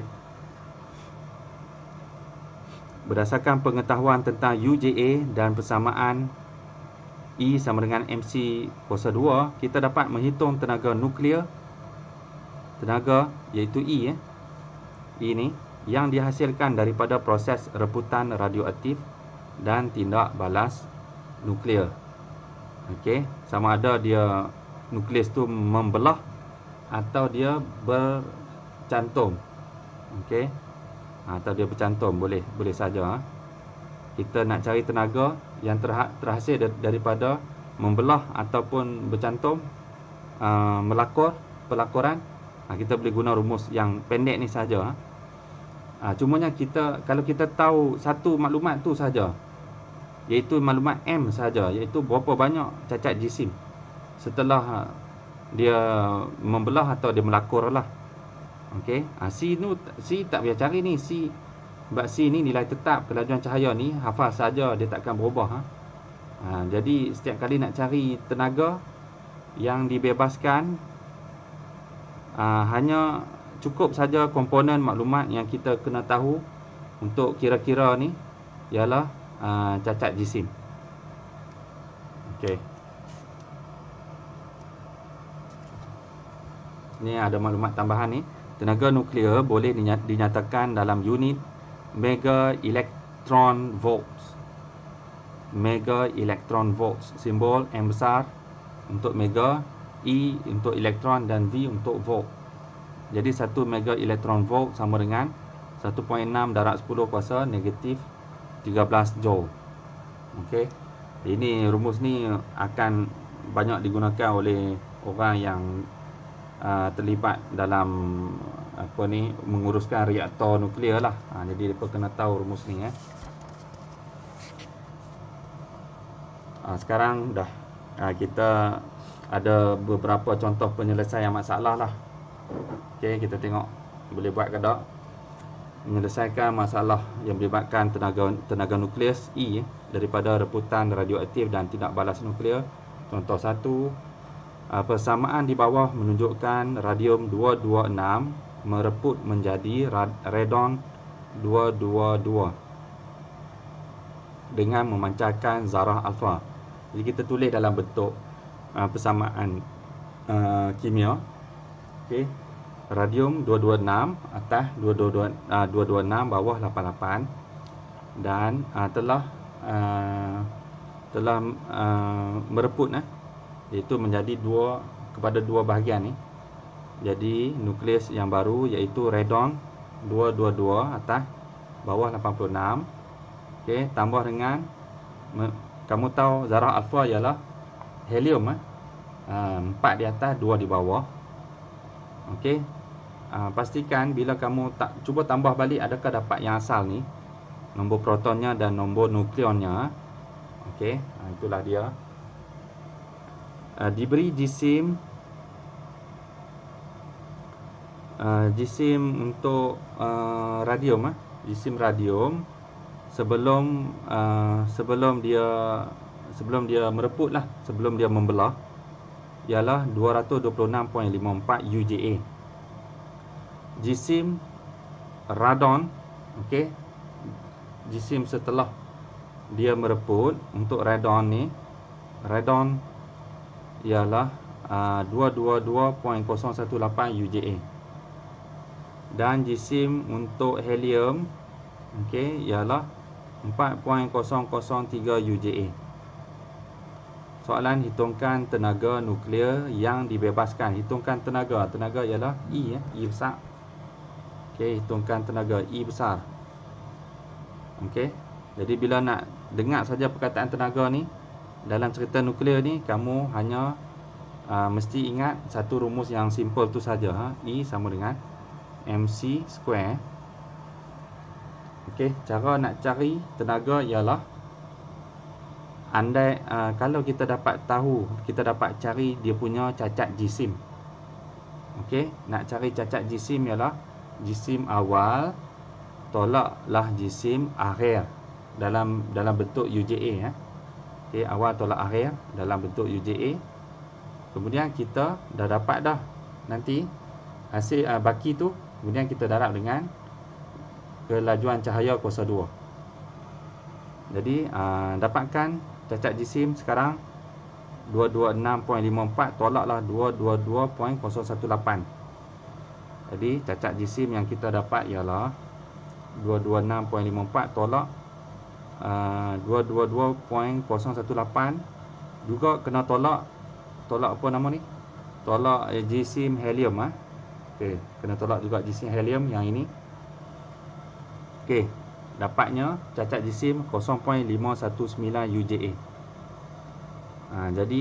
Berdasarkan pengetahuan tentang U J A dan persamaan E sama dengan mc kuasa dua, kita dapat menghitung tenaga nuklear. Tenaga iaitu E, eh. E ni yang dihasilkan daripada proses rebutan radioaktif dan tindak balas nuklear. Okey, sama ada dia nukleus tu membelah atau dia bercantum. Okey, atau dia bercantum, boleh boleh saja. Kita nak cari tenaga yang terhasil daripada membelah ataupun bercantum, uh, melakor, pelakoran, kita boleh guna rumus yang pendek ni saja. Ha, cumanya kita, kalau kita tahu satu maklumat tu saja, iaitu maklumat M saja, iaitu berapa banyak cacat jisim setelah dia membelah atau dia melakur lah. Okey, ha, C tu, C tak payah cari ni. C, sebab C ni nilai tetap kelajuan cahaya ni, hafal saja, dia takkan berubah. Ha? Ha, jadi setiap kali nak cari tenaga yang dibebaskan, ha, hanya cukup saja komponen maklumat yang kita kena tahu untuk kira-kira ni ialah uh, cacat jisim. Okey. Ni ada maklumat tambahan ni. Tenaga nuklear boleh dinyatakan dalam unit mega electron volts. Mega electron volts. Simbol M besar untuk mega, E untuk elektron dan V untuk volt. Jadi satu mega elektron volt sama dengan satu perpuluhan enam darab sepuluh kuasa negatif tiga belas joule. Okey. Ini rumus ni akan banyak digunakan oleh orang yang uh, terlibat dalam apa ni, menguruskan reaktor nuklear lah. Ha, jadi mereka kena tahu rumus ni. Eh. Ha, sekarang dah ha, kita ada beberapa contoh penyelesaian masalah lah. Okey, kita tengok boleh buat ke tak. Menyelesaikan masalah yang melibatkan tenaga tenaga nukleus E eh, daripada reputan radioaktif dan tidak balas nuklear. Contoh satu, persamaan di bawah menunjukkan radium dua dua enam mereput menjadi radon dua dua dua dengan memancarkan zarah alfa. Jadi kita tulis dalam bentuk uh, persamaan uh, kimia. Okey. Radium dua dua enam atas dua dua enam bawah lapan lapan, dan uh, telah uh, telah uh, mereput eh, iaitu menjadi dua kepada dua bahagian ni. Jadi nukleus yang baru iaitu radon dua dua dua atas bawah lapan puluh enam. Okey, tambah dengan kamu tahu zarah alfa ialah helium eh. Uh, empat di atas, dua di bawah. Okey. Uh, pastikan bila kamu tak cuba tambah balik adakah dapat yang asal ni, nombor protonnya dan nombor nukleonnya. Okey, uh, itulah dia. Uh, diberi jisim uh, jisim untuk uh, radium eh, jisim radium sebelum uh, sebelum dia sebelum dia mereput lah, sebelum dia membelah, ialah dua ratus dua puluh enam perpuluhan lima empat U J A. Jisim radon, okey, jisim setelah dia mereput untuk radon ni, radon ialah uh, dua ratus dua puluh dua perpuluhan kosong satu lapan U J A. Dan jisim untuk helium, okey, ialah empat perpuluhan kosong kosong tiga U J A. Soalan, hitungkan tenaga nuklear yang dibebaskan. Hitungkan tenaga. Tenaga ialah E ya, E besar. Okey, hitungkan tenaga E besar. Okey. Jadi bila nak dengar saja perkataan tenaga ni dalam cerita nuklear ni, kamu hanya uh, mesti ingat satu rumus yang simple tu saja, ha? E sama dengan mc square. Okey, cara nak cari tenaga ialah andai uh, kalau kita dapat tahu, kita dapat cari dia punya cacat jisim. Okey, nak cari cacat jisim ialah jisim awal tolaklah jisim akhir dalam dalam bentuk U J A ya. Okey, awal tolak akhir dalam bentuk U J A. Kemudian kita dah dapat dah nanti hasil uh, baki tu, kemudian kita darab dengan kelajuan cahaya kuasa dua. Jadi uh, dapatkan cacat jisim sekarang dua ratus dua puluh enam perpuluhan lima empat tolaklah dua ratus dua puluh dua perpuluhan kosong satu lapan. Jadi cacat jisim yang kita dapat ialah dua ratus dua puluh enam perpuluhan lima empat tolak uh, dua ratus dua puluh dua perpuluhan kosong satu lapan. Juga kena tolak tolak apa nama ni? Tolak eh, jisim helium ah. Okey, kena tolak juga jisim helium yang ini. Okey, dapatnya cacat jisim kosong perpuluhan lima satu sembilan U J A. Ha, jadi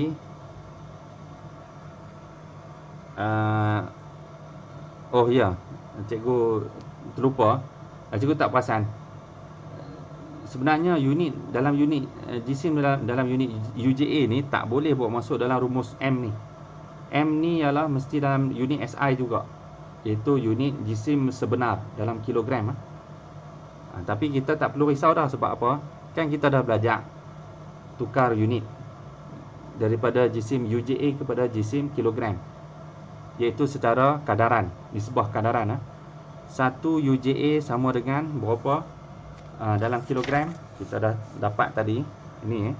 uh, oh ya, cikgu terlupa. Cikgu tak perasan. Sebenarnya unit dalam unit uh, jisim dalam, dalam unit U J A ni tak boleh bawa masuk dalam rumus M ni. M ni ialah mesti dalam unit S I juga, iaitu unit jisim sebenar dalam kilogram. Ha, tapi kita tak perlu risau dah. Sebab apa? Kan kita dah belajar tukar unit daripada jisim U J A kepada jisim kilogram, iaitu secara kadaran, nisbah kadaran. Ha. Satu U J A sama dengan berapa uh, dalam kilogram? Kita dah dapat tadi. Ini eh.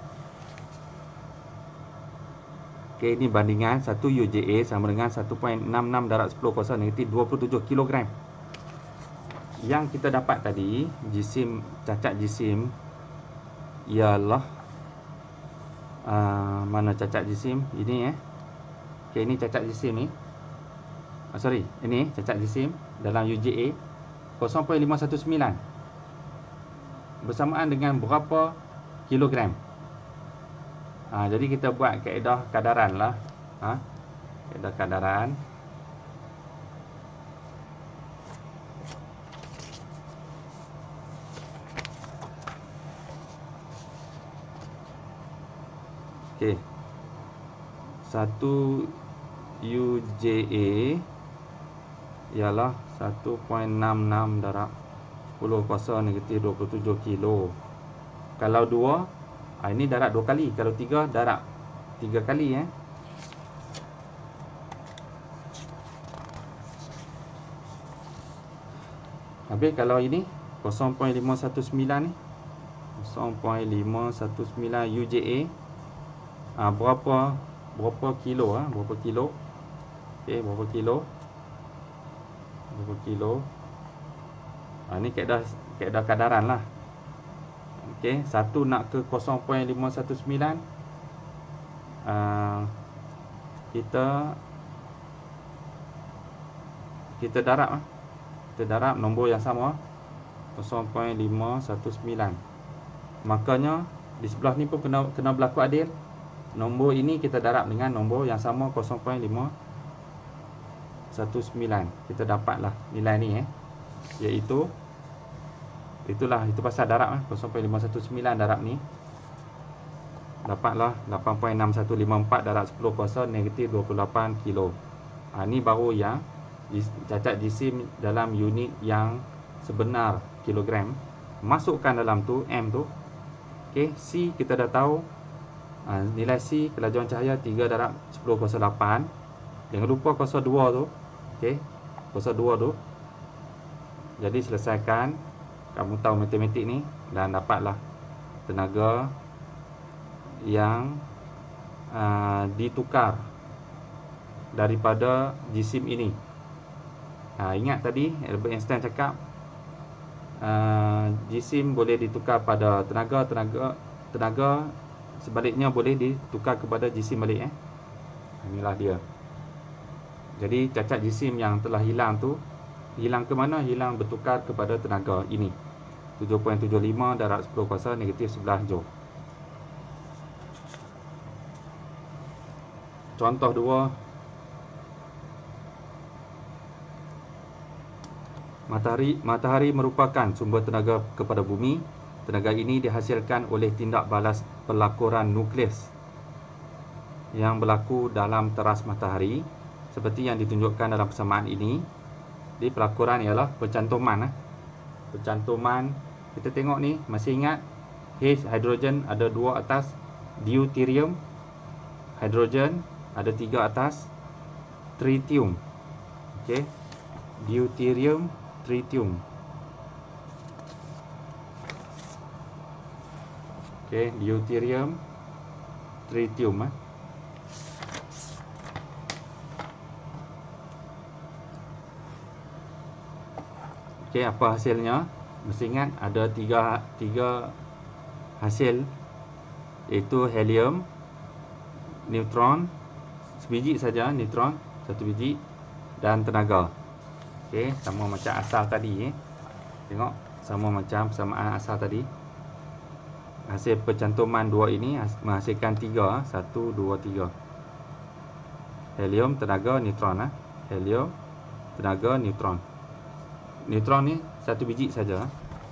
Okey, ini bandingan satu U J A sama dengan satu perpuluhan enam enam darab sepuluh kuasa negatif dua puluh tujuh kilogram. Yang kita dapat tadi, jisim, cacat jisim ialah uh, mana cacat jisim? Ini eh. Okey, ini cacat jisim ni. Ah, sorry, ini cacat jisim dalam U J A kosong perpuluhan lima satu sembilan bersamaan dengan berapa kilogram. Ha, jadi kita buat kaedah kadaran lah. Ha, kaedah kadaran. Okey. Satu U J A ialah satu perpuluhan enam enam darab sepuluh kuasa negatif dua puluh tujuh kilo. Kalau dua, ha, ini darab dua kali. Kalau tiga, darab tiga kali eh. Habis kalau ini kosong perpuluhan lima satu sembilan ni, kosong perpuluhan lima satu sembilan U J A, ha, berapa berapa kilo ah, ha? berapa kilo? Okey, berapa kilo? Berapa kilo? Ha, ni kaedah kaedah kadaran lah. Okey, satu nak ke kosong perpuluhan lima satu sembilan, uh, kita kita darab ah. Kita darab nombor yang sama, kosong perpuluhan lima satu sembilan. Makanya di sebelah ni pun kena kena berlaku adil. Nombor ini kita darab dengan nombor yang sama, kosong perpuluhan lima satu sembilan. Kita dapatlah nilai ni eh, iaitu itulah, itu pasal darab eh, kosong perpuluhan lima satu sembilan darab ni dapatlah lapan perpuluhan enam satu lima empat darab sepuluh kuasa negatif dua puluh lapan kilo. Ha, ni baru yang cacat jisim dalam unit yang sebenar kilogram. Masukkan dalam tu M tu. Okey, C kita dah tahu. Ha, nilai C kelajuan cahaya tiga darab sepuluh kuasa lapan. Jangan lupa kuasa dua tu. Okey, kuasa dua tu. Jadi selesaikan, kamu tahu matematik ni, dan dapatlah tenaga yang uh, ditukar daripada jisim ini. Ha, ingat tadi Albert Einstein cakap uh, jisim boleh ditukar pada tenaga, tenaga, tenaga sebaliknya boleh ditukar kepada jisim balik eh. Inilah dia. Jadi cacat jisim yang telah hilang tu, hilang ke mana? Hilang bertukar kepada tenaga ini. tujuh perpuluhan tujuh lima darab sepuluh kuasa negatif sebelas joule. Contoh dua. Matahari, matahari merupakan sumber tenaga kepada bumi. Tenaga ini dihasilkan oleh tindak balas pelakuran nukleus yang berlaku dalam teras matahari, seperti yang ditunjukkan dalam persamaan ini. Di pelakuran ialah pencantuman. Eh. Pencantuman, kita tengok ni, masih ingat H hidrogen ada dua atas, deuterium hidrogen ada tiga atas, tritium. Okey, deuterium, tritium. Okey, deuterium, tritium eh. Okey, apa hasilnya? Mesti ingat ada tiga tiga hasil, iaitu helium, neutron, sebiji saja neutron, satu biji, dan tenaga. Okey, sama macam asal tadi eh. Tengok, sama macam persamaan asal tadi. Hasil pencantuman dua ini menghasilkan tiga, satu, dua, tiga. Helium, tenaga, neutron eh. Helium, tenaga, neutron. neutron ni satu biji saja.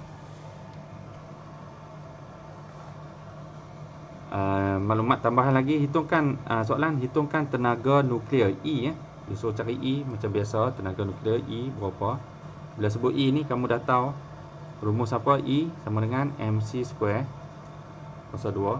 Uh, maklumat tambahan lagi, hitungkan uh, soalan hitungkan tenaga nuklear E ya. Dia suruh cari E macam biasa, tenaga nuklear E berapa. Bila sebut E ni kamu dah tahu rumus apa. E sama dengan mc square kuasa dua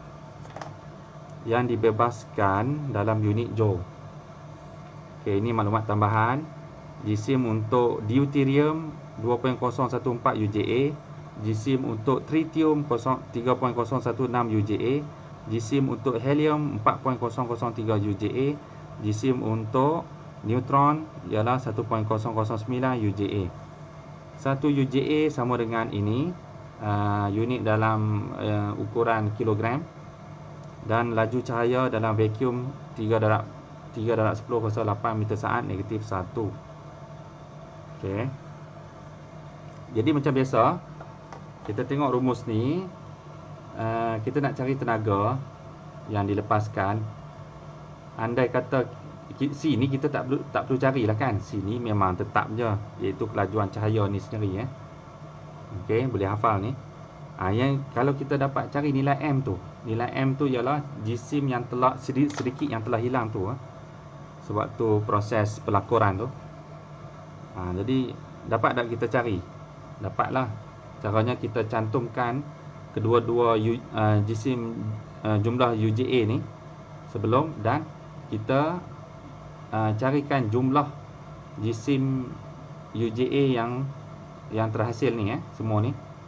yang dibebaskan dalam unit joule. Okey, ini maklumat tambahan. Jisim untuk deuterium dua kosong kosong satu empat U J A, jisim untuk tritium tiga kosong kosong satu enam U J A, jisim untuk helium empat kosong kosong kosong tiga U J A, jisim untuk neutron ialah satu kosong kosong kosong sembilan U J A. satu U J A sama dengan ini, uh, unit dalam uh, ukuran kilogram, dan laju cahaya dalam vacuum tiga darab sepuluh kuasa lapan meter saat negatif satu. Okey. Jadi macam biasa, kita tengok rumus ni, uh, kita nak cari tenaga yang dilepaskan. Andai kata C ni kita tak perlu tak perlu carilah kan. C ni memang tetap je, iaitu kelajuan cahaya ni sendiri eh. Okey, boleh hafal ni. Ah ha, yang kalau kita dapat cari nilai M tu, nilai M tu ialah jisim yang telah sedikit, sedikit yang telah hilang tu eh. Sebab tu proses pelakuran tu. Ha, jadi dapat tak kita cari? Dapatlah. Caranya kita cantumkan kedua-dua uh, jisim uh, jumlah U J A ni sebelum, dan kita uh, carikan jumlah jisim U J A yang yang terhasil ni eh, semua ni.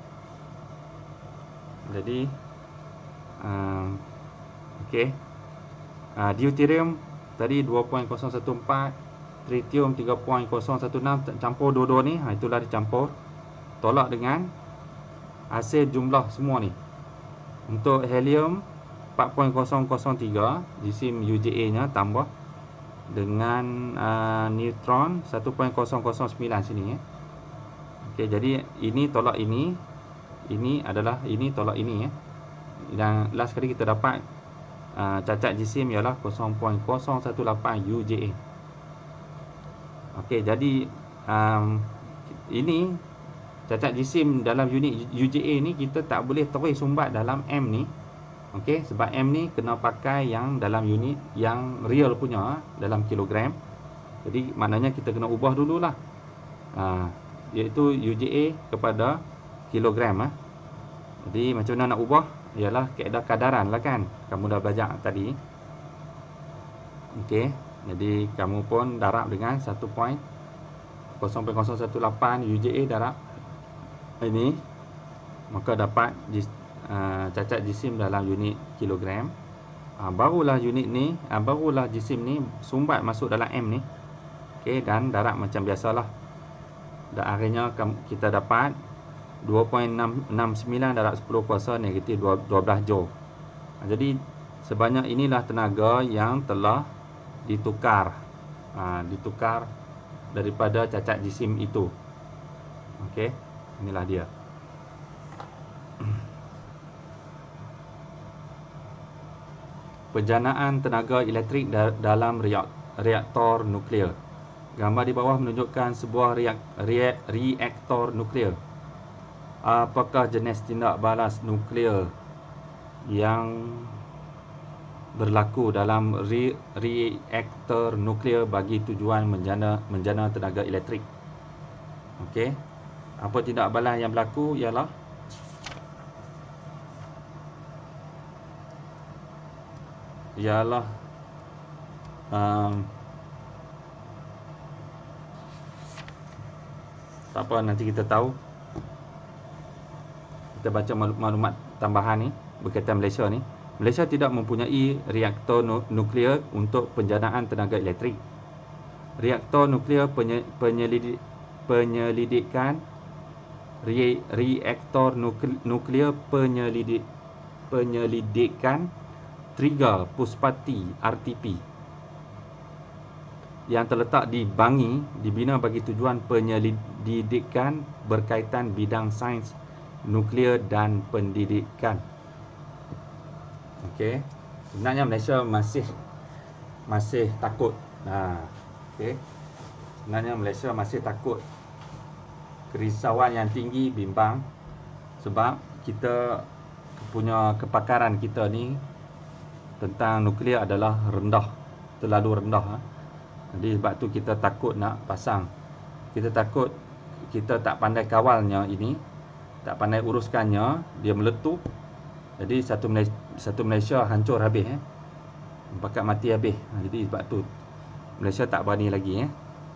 Jadi uh, okey. Uh, deuterium tadi dua kosong kosong satu empat, tritium tiga kosong kosong satu enam, campur dua-dua ni, ha, itulah dicampur. Tolak dengan hasil jumlah semua ni. Untuk helium empat kosong kosong kosong tiga, jisim U J A nya tambah dengan uh, neutron satu kosong kosong kosong sembilan sini ya. Okey, jadi ini tolak ini, ini adalah ini tolak ini ya. Dan last kali kita dapat uh, cacat jisim ialah kosong kosong kosong satu lapan U J A. Okey, jadi um, ini cacat jisim dalam unit U J A ni kita tak boleh terus sumbat dalam M ni. Okey, sebab M ni kena pakai yang dalam unit yang real punya, dalam kilogram. Jadi maknanya kita kena ubah dululah. Ha, iaitu U J A kepada kilogram ah. Jadi macam mana nak ubah? Ialah kaedah kadaran lah kan. Kamu dah belajar tadi. Okey, jadi kamu pun darab dengan satu kosong kosong kosong satu lapan U J A darab ini, maka dapat jis, uh, cacat jisim dalam unit kilogram. uh, Barulah unit ni, uh, barulah jisim ni sumbat masuk dalam M ni. Okey, dan darab macam biasalah. Dan akhirnya kita dapat dua kosong kosong enam sembilan darab sepuluh kuasa negatif dua belas joule. uh, Jadi sebanyak inilah tenaga yang telah ditukar, uh, ditukar daripada cacat jisim itu. Okey, inilah dia. Penjanaan tenaga elektrik dalam reaktor nuklear. Gambar di bawah menunjukkan sebuah reak, reak, reaktor nuklear. Apakah jenis tindak balas nuklear yang berlaku dalam re, reaktor nuklear bagi tujuan menjana, menjana tenaga elektrik? Okey. Apa tindak balas yang berlaku ialah ialah um, tak apa, nanti kita tahu. Kita baca maklumat tambahan ni berkaitan Malaysia ni. Malaysia tidak mempunyai reaktor nuklear untuk penjanaan tenaga elektrik. Reaktor nuklear penye, penyelidik, penyelidikan re, reaktor nuklear penyelidik, penyelidikan Trigger Puspati R T P yang terletak di Bangi dibina bagi tujuan penyelidikan berkaitan bidang sains nuklear dan pendidikan. Okey, sebenarnya Malaysia masih masih takut. Ha, okey. Sebenarnya Malaysia masih takut kerisauan yang tinggi, bimbang, sebab kita punya kepakaran kita ni tentang nuklear adalah rendah, terlalu rendah. Ha? Jadi sebab tu kita takut nak pasang. Kita takut kita tak pandai kawalnya ini, tak pandai uruskannya, dia meletup. Jadi satu Malaysia, satu Malaysia hancur habis, eh. Pakat mati habis. Jadi sebab tu Malaysia tak berani lagi, eh.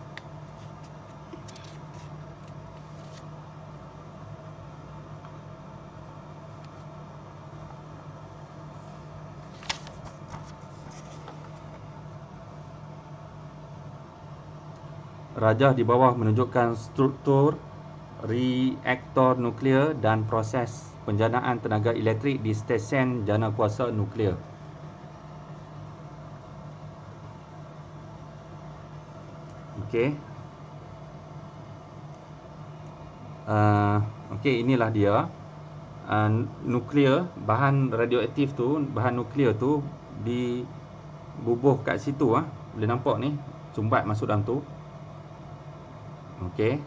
Rajah di bawah menunjukkan struktur reaktor nuklear dan proses penjanaan tenaga elektrik di stesen jana kuasa nuklear. Okey. Uh, Okey, inilah dia. Uh, nuklear, bahan radioaktif tu, bahan nuklear tu dibubuh kat situ, ah. Boleh nampak ni, sumbat masuk dalam tu. Okey.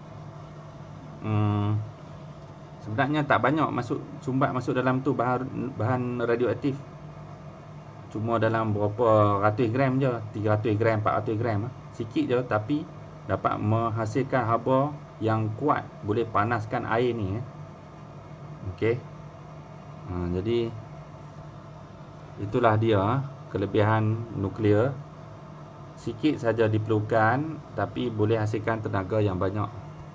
Hmm, sebenarnya tak banyak masuk sumbat masuk dalam tu bahan bahan radioaktif. Cuma dalam berapa ratus gram je, tiga ratus gram, empat ratus gram. Sikit je tapi dapat menghasilkan haba yang kuat, boleh panaskan air ni, eh. Okey. Ha, jadi itulah dia kelebihan nuklear. Sikit saja diperlukan tapi boleh hasilkan tenaga yang banyak.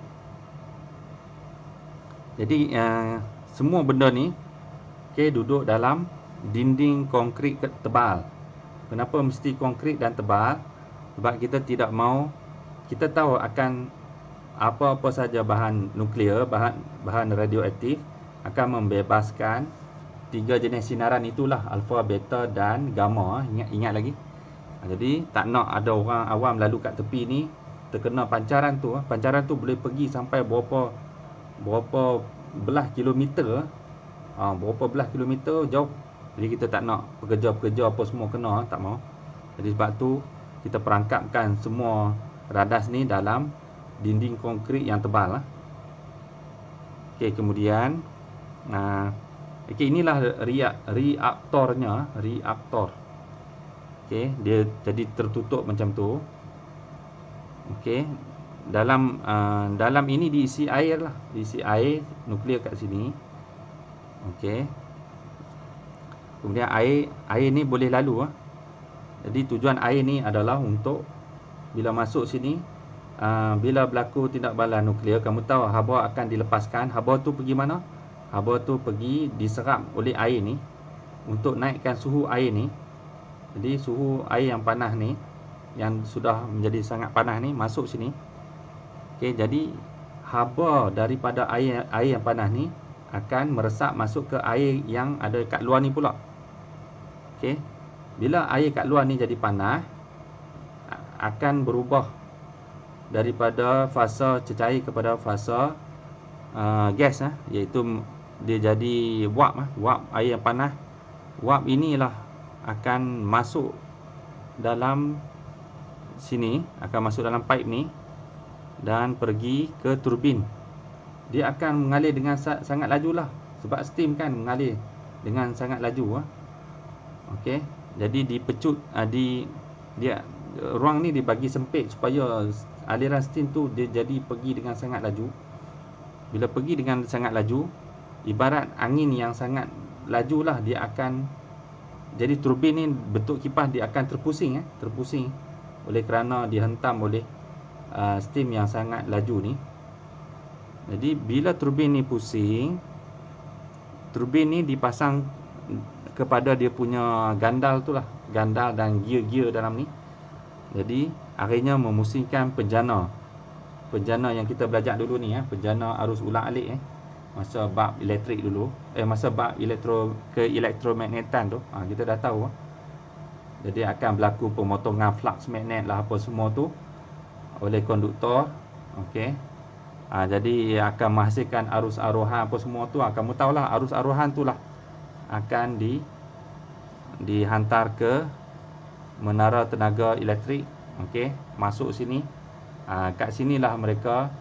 Jadi uh, semua benda ni, okay, duduk dalam dinding konkrit tebal. Kenapa mesti konkrit dan tebal? Sebab kita tidak mau, kita tahu akan apa-apa saja bahan nuklear, bahan bahan radioaktif akan membebaskan tiga jenis sinaran itulah, alfa, beta dan gamma. Ingat ingat lagi. Jadi tak nak ada orang awam lalu kat tepi ni terkena pancaran tu. Pancaran tu boleh pergi sampai berapa berapa belah kilometer, ha, berapa belah kilometer jauh. Jadi kita tak nak pekerja-pekerja apa semua kena, tak mau. Jadi sebab tu kita perangkapkan semua radas ni dalam dinding konkrit yang tebal, lah. Okey, kemudian nah, okey, inilah reaktornya, reaktor. Okey, dia jadi tertutup macam tu. Okey, dalam uh, dalam ini diisi air lah, diisi air nuklear kat sini. Okey. Kemudian air air ni boleh lalu, ah. Jadi tujuan air ni adalah untuk bila masuk sini, uh, bila berlaku tindak balas nuklear, kamu tahu haba akan dilepaskan. Haba tu pergi mana? Haba tu pergi diserap oleh air ni untuk naikkan suhu air ni. Jadi suhu air yang panas ni, yang sudah menjadi sangat panas ni, masuk sini. Okey, jadi haba daripada air air yang panas ni akan meresap masuk ke air yang ada kat luar ni pula. Okey. Bila air kat luar ni jadi panas, akan berubah daripada fasa cecair kepada fasa uh, gas, ah, iaitu dia jadi wap, ah, wap air yang panas. Wap inilah akan masuk dalam sini, akan masuk dalam pipe ni dan pergi ke turbin. Dia akan mengalir dengan sangat laju lah, sebab steam kan mengalir dengan sangat laju, ah. Okey, jadi dipecut, uh, di dia ruang ni dibagi sempit supaya aliran steam tu dia jadi pergi dengan sangat laju. Bila pergi dengan sangat laju, ibarat angin yang sangat laju lah, dia akan jadi turbin ni bentuk kipas, dia akan terpusing, eh, terpusing oleh kerana dihentam oleh uh, steam yang sangat laju ni. Jadi bila turbin ni pusing, turbin ni dipasang kepada dia punya gandal tu lah, gandal dan gear-gear dalam ni. Jadi akhirnya memusingkan penjana. Penjana yang kita belajar dulu ni, eh, penjana arus ulang-alik, eh, masa bab elektrik dulu, eh masa bab elektro ke elektromagnetan tu, ha, kita dah tahu. Jadi akan berlaku pemotongan flux magnet lah apa semua tu oleh konduktor. Okey. Ha, jadi akan menghasilkan arus arohan apa semua tu. Ha, kamu tahulah arus arohan tu lah akan di dihantar ke menara tenaga elektrik. Okey, masuk sini. Ha, kat sinilah mereka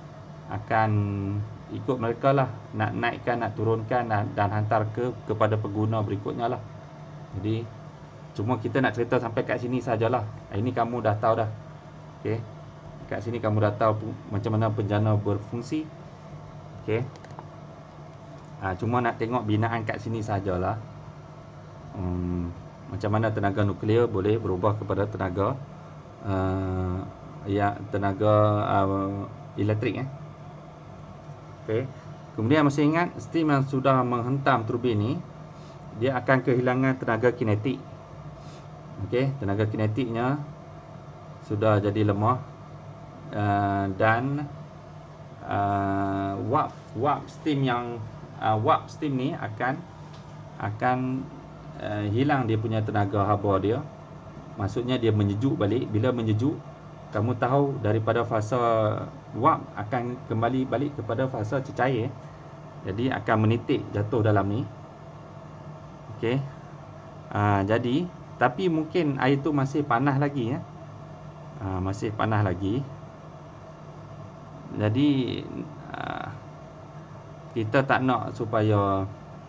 akan ikut mereka lah, nak naikkan, nak turunkan dan, dan hantar ke kepada pengguna berikutnya lah. Jadi cuma kita nak cerita sampai kat sini sajalah. Ini kamu dah tahu dah. Okey. Kat sini kamu dah tahu macam mana penjana berfungsi. Okey. Ha, cuma nak tengok binaan kat sini sajalah. Hmm, macam mana tenaga nuklear boleh berubah kepada tenaga uh, ya tenaga uh, elektrik eh. Okey. Kemudian masih ingat steam yang sudah menghentam turbin ni, dia akan kehilangan tenaga kinetik. Okey, tenaga kinetiknya sudah jadi lemah uh, dan uh, warp warp steam yang uh, warp steam ni akan akan uh, hilang dia punya tenaga haba dia. Maksudnya dia menyejuk balik. Bila menyejuk, kamu tahu daripada fasa warp akan kembali balik kepada fasa cecair. Jadi akan menitik jatuh dalam ni. Okey. Uh, jadi tapi mungkin air tu masih panas lagi ya. Uh, masih panas lagi. Jadi uh, kita tak nak supaya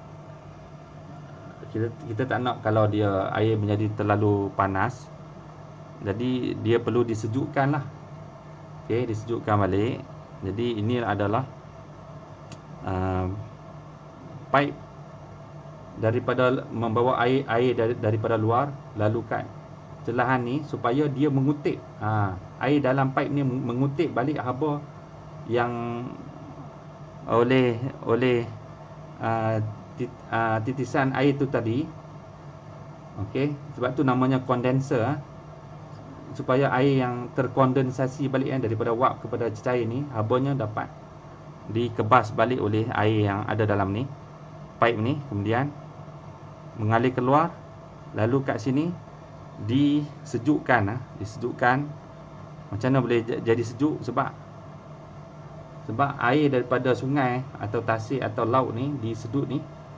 kita kita tak nak kalau dia air menjadi terlalu panas. Jadi dia perlu disejukkan lah. Okey, disejukkan balik. Jadi ini adalah uh, pipe daripada membawa air air dari, daripada luar lalu kat celahan ni supaya dia mengutip ha, air dalam pipe ni mengutip balik haba yang oleh oleh uh, tit, uh, titisan air tu tadi. Okey, sebab tu namanya kondenser ha? Supaya air yang terkondensasi balik kan, daripada warp kepada cecair ni, habanya dapat dikebas balik oleh air yang ada dalam ni, pipe ni, kemudian mengalir keluar, lalu kat sini disejukkan ha? disejukkan. Macam mana boleh jadi sejuk? Sebab sebab air daripada sungai atau tasik atau laut ni disedut ni.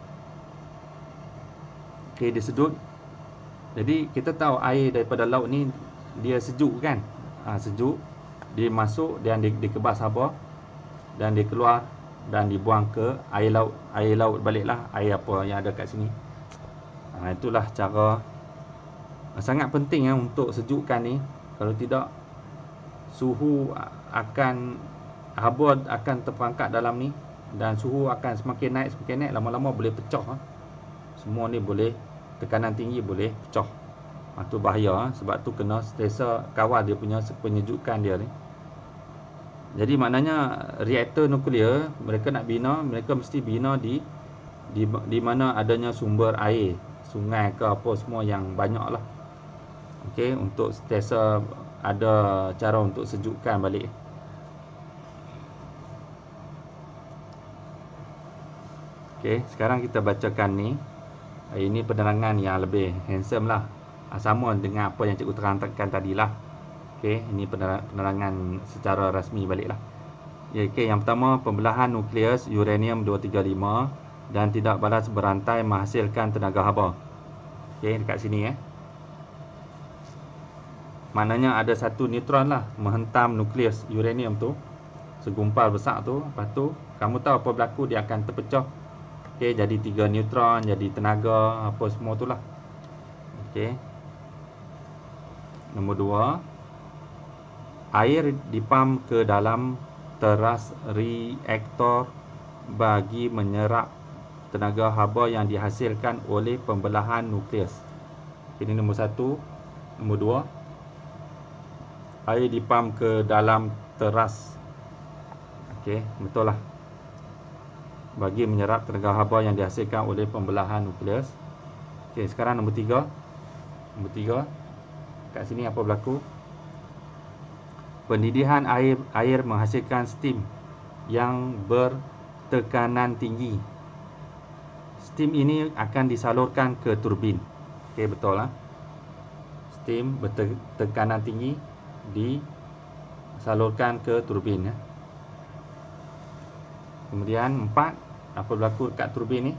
Okey, disedut. Jadi kita tahu air daripada laut ni dia sejuk kan, ha, sejuk, dia masuk dan dia dikebas haba dan dia keluar dan dibuang ke air laut, air laut baliklah, air apa yang ada kat sini. Ha, itulah cara sangat penting ya untuk sejukkan ni. Kalau tidak, suhu akan haba akan terperangkap dalam ni dan suhu akan semakin naik semakin naik, lama-lama boleh pecah ha. Semua ni boleh, tekanan tinggi boleh pecah. Ha, tu bahaya ha? Sebab tu kena sentiasa kawal dia punya penyejukan dia ni. Jadi maknanya reaktor nuklear mereka nak bina, mereka mesti bina di di, di mana adanya sumber air, sungai ke apa semua yang banyak lah. Okey, untuk sentiasa ada cara untuk sejukkan balik. Okey, sekarang kita bacakan ni. Ini penerangan yang lebih handsome lah. Sama dengan apa yang cikgu terangkan tadi lah. Okey, ini penerangan secara rasmi balik lah. Ya, okey, yang pertama, pembelahan nukleus uranium dua tiga lima dan tidak balas berantai menghasilkan tenaga haba. Okey, dekat sini eh. Maknanya ada satu neutron lah menghentam nukleus uranium tu, segumpal besar tu. Lepas tu kamu tahu apa berlaku, dia akan terpecah. Okey, jadi tiga neutron, jadi tenaga apa semua tu lah. Okey. Nombor dua, air dipam ke dalam teras reaktor bagi menyerap tenaga haba yang dihasilkan oleh pembelahan nukleus. Ini nombor satu. Nombor dua, air dipam ke dalam teras. Okey, betul lah. Bagi menyerap tenaga haba yang dihasilkan oleh pembelahan nukleus. Okey, sekarang nombor tiga. Nombor tiga, kat sini apa berlaku? Pendidihan air air menghasilkan steam yang bertekanan tinggi. Steam ini akan disalurkan ke turbin. Okey, betul lah. Steam bertekanan tinggi disalurkan ke turbin ya. Kemudian empat, apa berlaku dekat turbin ni?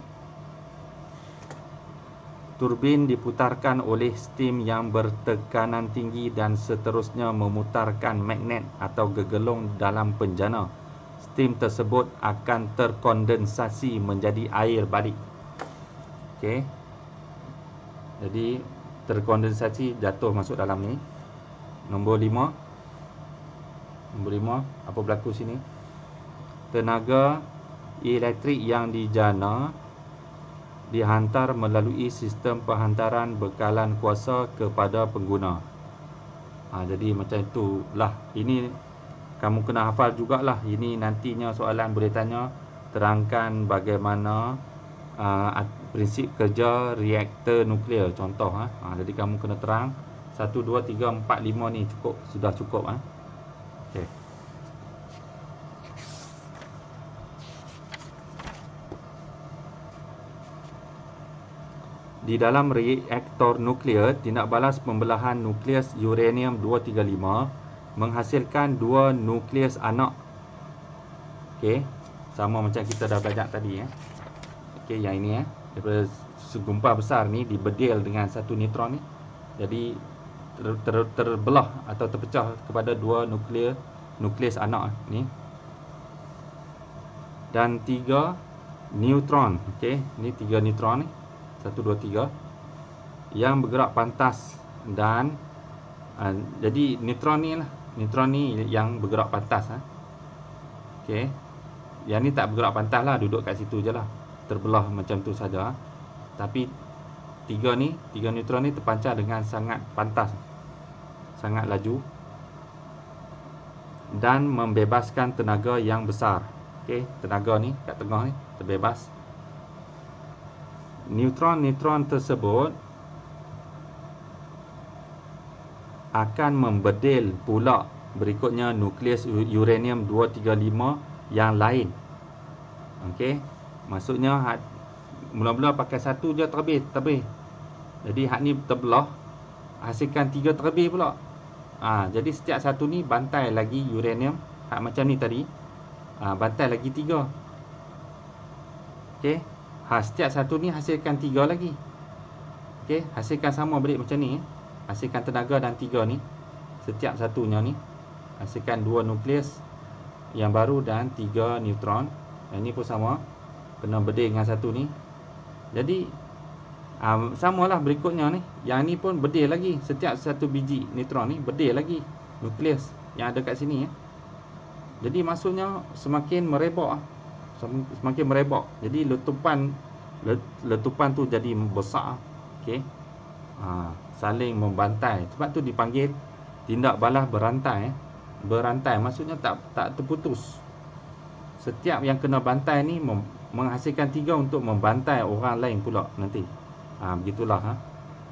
Turbin diputarkan oleh steam yang bertekanan tinggi dan seterusnya memutarkan magnet atau gegelung dalam penjana steam tersebut akan terkondensasi menjadi air balik. Okey. Jadi terkondensasi jatuh masuk dalam ni. Nombor lima. Nombor lima, apa berlaku sini? Tenaga elektrik yang dijana dihantar melalui sistem penghantaran bekalan kuasa kepada pengguna. Ha, jadi macam itulah. Ini kamu kena hafal jugalah. Ini nantinya soalan boleh tanya, terangkan bagaimana uh, prinsip kerja reaktor nuklear, contoh. Ha. Ha, jadi kamu kena terang satu, dua, tiga, empat, lima ni cukup, sudah cukup. Ha. Okay. Di dalam reaktor nuklear, tindak balas pembelahan nukleus uranium dua tiga lima menghasilkan dua nukleus anak. Okey, sama macam kita dah belajar tadi ya. Okey, yang ini ya, daripada segumpal besar ni dibedil dengan satu neutron ni. Jadi ter, ter, terbelah atau terpecah kepada dua nukleus nukleus anak ni. Dan tiga neutron. Okey, ni tiga neutron ni. Satu, dua, tiga yang bergerak pantas. Dan uh, jadi neutron ni lah, neutron ni yang bergerak pantas. Ha? Okey, yang ni tak bergerak pantas lah, duduk kat situ je lah, terbelah macam tu saja. Tapi tiga ni, tiga neutron ni terpancar dengan sangat pantas, sangat laju, dan membebaskan tenaga yang besar. Okey, tenaga ni kat tengah ni terbebas. Neutron-neutron tersebut akan membedil pula berikutnya nukleus uranium dua tiga lima yang lain. Okey, maksudnya mula-mula pakai satu je terbit, terbit. Jadi hak ni terbelah, hasilkan tiga terbit pula. Ha, jadi setiap satu ni bantai lagi uranium, hak macam ni tadi. Ha, bantai lagi tiga. Okey. Ha, setiap satu ni hasilkan tiga lagi. Okey, hasilkan sama balik macam ni. Hasilkan tenaga dan tiga ni. Setiap satunya ni hasilkan dua nukleus yang baru dan tiga neutron. Yang ni pun sama, kena bedil dengan satu ni. Jadi um, samalah berikutnya ni. Yang ni pun bedil lagi. Setiap satu biji neutron ni bedil lagi nukleus yang ada kat sini ya. Jadi maksudnya semakin merebak, semakin merebak. Jadi letupan letupan tu jadi besar. Okey. Ha, saling membantai. Sebab tu dipanggil tindak balas berantai. Berantai maksudnya tak tak terputus. Setiap yang kena bantai ni menghasilkan tiga untuk membantai orang lain pula nanti. Ha, begitulah ha.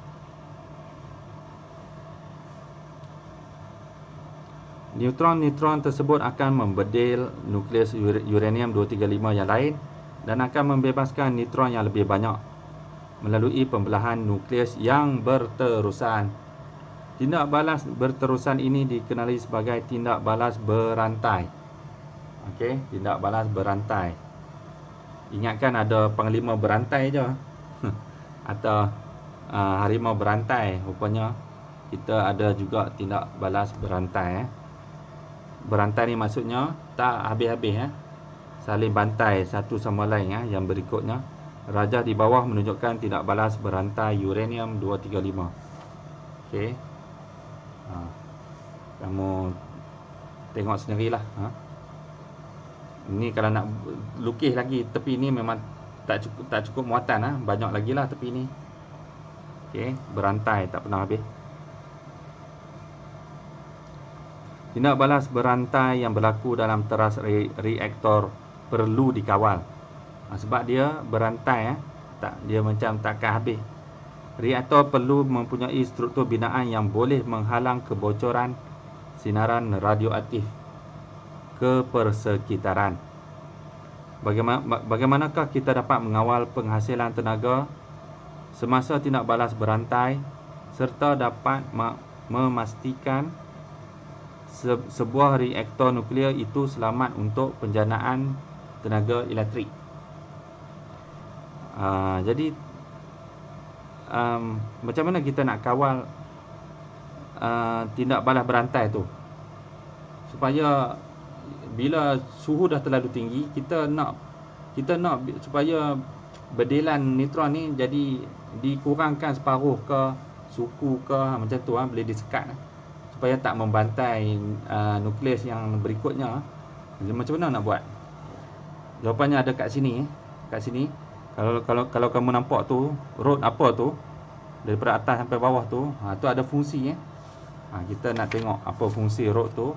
Neutron-neutron tersebut akan membedil nukleus uranium dua tiga lima yang lain dan akan membebaskan neutron yang lebih banyak melalui pembelahan nukleus yang berterusan. Tindak balas berterusan ini dikenali sebagai tindak balas berantai. Okey, tindak balas berantai. Ingatkan ada panglima berantai je. Atau uh, harimau berantai. Rupanya kita ada juga tindak balas berantai eh. Berantai ni maksudnya tak habis-habis eh. Saling bantai satu sama lain eh. Yang berikutnya, rajah di bawah menunjukkan tindak balas berantai uranium dua tiga lima. Okey. Ha. Kamu tengok sendirilah ha. Ini kalau nak lukis lagi tepi ni memang tak cukup tak cukup muatan ah, ha. Banyak lagi lah tepi ni. Okey, berantai tak pernah habis. Tindak balas berantai yang berlaku dalam teras re reaktor perlu dikawal. Ha, sebab dia berantai eh, tak dia macam takkan habis. Reaktor perlu mempunyai struktur binaan yang boleh menghalang kebocoran sinaran radioaktif ke persekitaran. Bagaimana, bagaimanakah kita dapat mengawal penghasilan tenaga semasa tindak balas berantai serta dapat memastikan se sebuah reaktor nuklear itu selamat untuk penjanaan tenaga elektrik. Uh, jadi um, macam mana kita nak kawal uh, tindak balas berantai tu supaya bila suhu dah terlalu tinggi, kita nak kita nak supaya berdelan neutron ni jadi dikurangkan separuh ke, suku ke, macam tu ha, boleh disekat supaya tak membantai uh, nukleus yang berikutnya. Jadi, macam mana nak buat? Jawapannya ada kat sini, kat sini. Kalau kalau kalau kamu nampak tu rod apa tu daripada atas sampai bawah tu, ha, tu ada fungsi eh. Ha, kita nak tengok apa fungsi rod tu.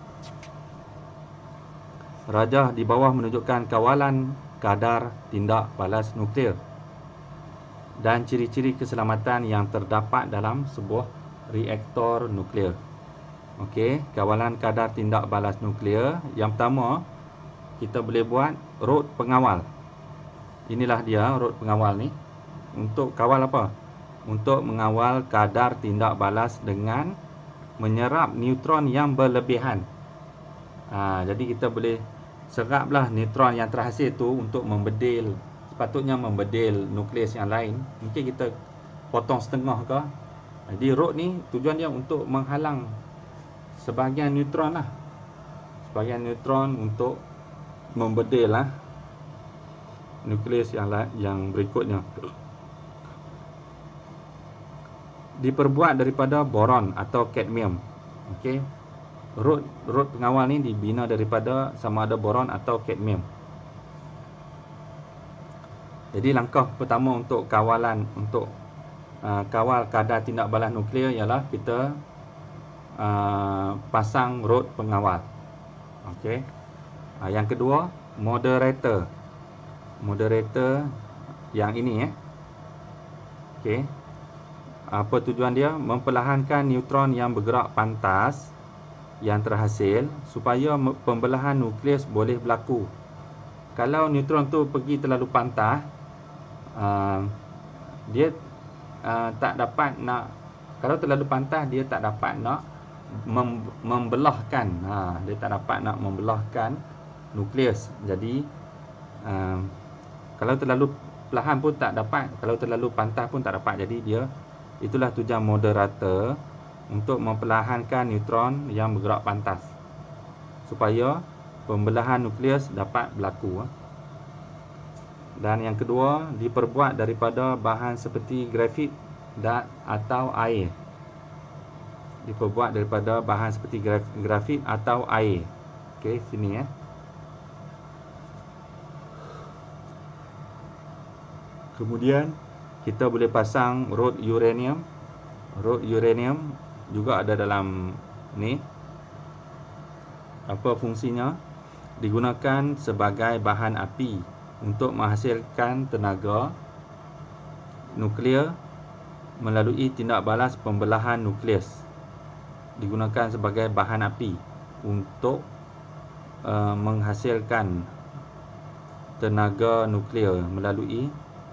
Rajah di bawah menunjukkan kawalan kadar tindak balas nuklear dan ciri-ciri keselamatan yang terdapat dalam sebuah reaktor nuklear. Okey, kawalan kadar tindak balas nuklear. Yang pertama, kita boleh buat rod pengawal. Inilah dia rod pengawal ni. Untuk kawal apa? Untuk mengawal kadar tindak balas dengan menyerap neutron yang berlebihan. Ha, jadi kita boleh seraplah neutron yang terhasil tu untuk membedil, sepatutnya membedil nukleus yang lain. Mungkin kita potong setengah ke. Jadi rod ni tujuan dia untuk menghalang sebahagian neutron lah, sebahagian neutron untuk membedil lah nukleus yang lain, yang berikutnya. Diperbuat daripada boron atau kadmium. Okey. Rod rod pengawal ni dibina daripada sama ada boron atau kadmium. Jadi langkah pertama untuk kawalan untuk uh, kawal kadar tindak balas nuklear ialah kita uh, pasang rod pengawal. Okey. Uh, yang kedua, moderator. Moderator yang ini eh. Okey. Apa tujuan dia? Memperlahankan neutron yang bergerak pantas yang terhasil supaya pembelahan nukleus boleh berlaku. Kalau neutron tu pergi terlalu pantas, uh, dia uh, tak dapat nak, kalau terlalu pantas dia tak dapat nak mem, membelahkan. Ha, dia tak dapat nak membelahkan nukleus. Jadi uh, kalau terlalu perlahan pun tak dapat, kalau terlalu pantas pun tak dapat. Jadi dia, itulah tujuan moderator, untuk memperlahankan neutron yang bergerak pantas supaya pembelahan nukleus dapat berlaku. Dan yang kedua, diperbuat daripada bahan seperti grafit dan atau air. Diperbuat daripada bahan seperti grafit atau air. Okey, sini eh. Kemudian kita boleh pasang rod uranium. Rod uranium juga ada dalam ni. Apa fungsinya? Digunakan sebagai bahan api untuk menghasilkan tenaga nuklear melalui tindak balas pembelahan nukleus. Digunakan sebagai bahan api untuk uh, menghasilkan tenaga nuklear melalui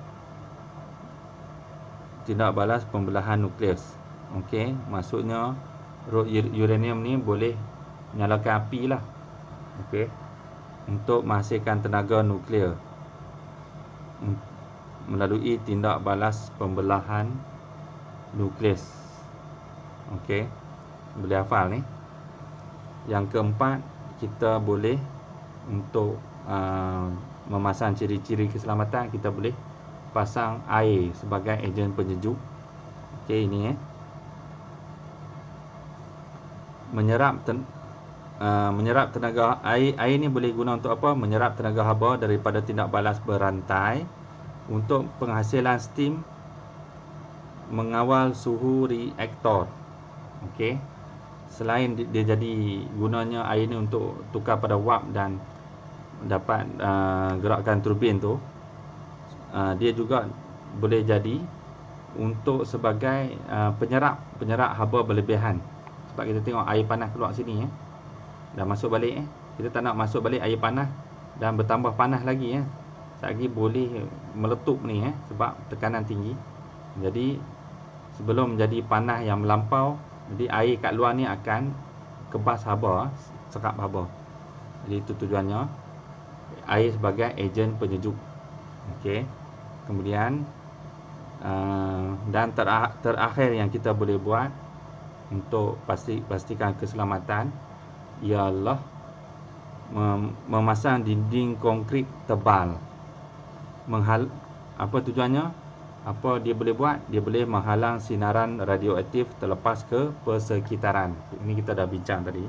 tindak balas pembelahan nukleus. Okey, maksudnya rod uranium ni boleh menyalakan api lah. Okey, untuk menghasilkan tenaga nuklear melalui tindak balas pembelahan nukleus. Okey, boleh hafal ni. Yang keempat, kita boleh untuk uh, memasang ciri-ciri keselamatan, kita boleh pasang air sebagai ejen penyejuk. Okey, ini eh. Menyerap ten, uh, menyerap tenaga air. Air ni boleh guna untuk apa? Menyerap tenaga haba daripada tindak balas berantai untuk penghasilan steam, mengawal suhu reaktor. Okey. Selain dia jadi gunanya air ni untuk tukar pada wap dan dapat uh, gerakkan turbin tu, uh, dia juga boleh jadi untuk sebagai uh, penyerap penyerap haba berlebihan. Sebab kita tengok air panas keluar sini eh. Dah masuk balik eh. Kita tak nak masuk balik air panas dan bertambah panas lagi eh. Lagi boleh meletup ni eh, sebab tekanan tinggi. Jadi sebelum menjadi panas yang melampau, jadi air kat luar ni akan kebas haba, serap haba. Jadi itu tujuannya, air sebagai ejen penyejuk. Okey. Kemudian uh, dan terah, terakhir yang kita boleh buat untuk pasti pastikan keselamatan ialah mem memasang dinding konkrit tebal. Menghal apa tujuannya? Apa dia boleh buat? Dia boleh menghalang sinaran radioaktif terlepas ke persekitaran. Ini kita dah bincang tadi.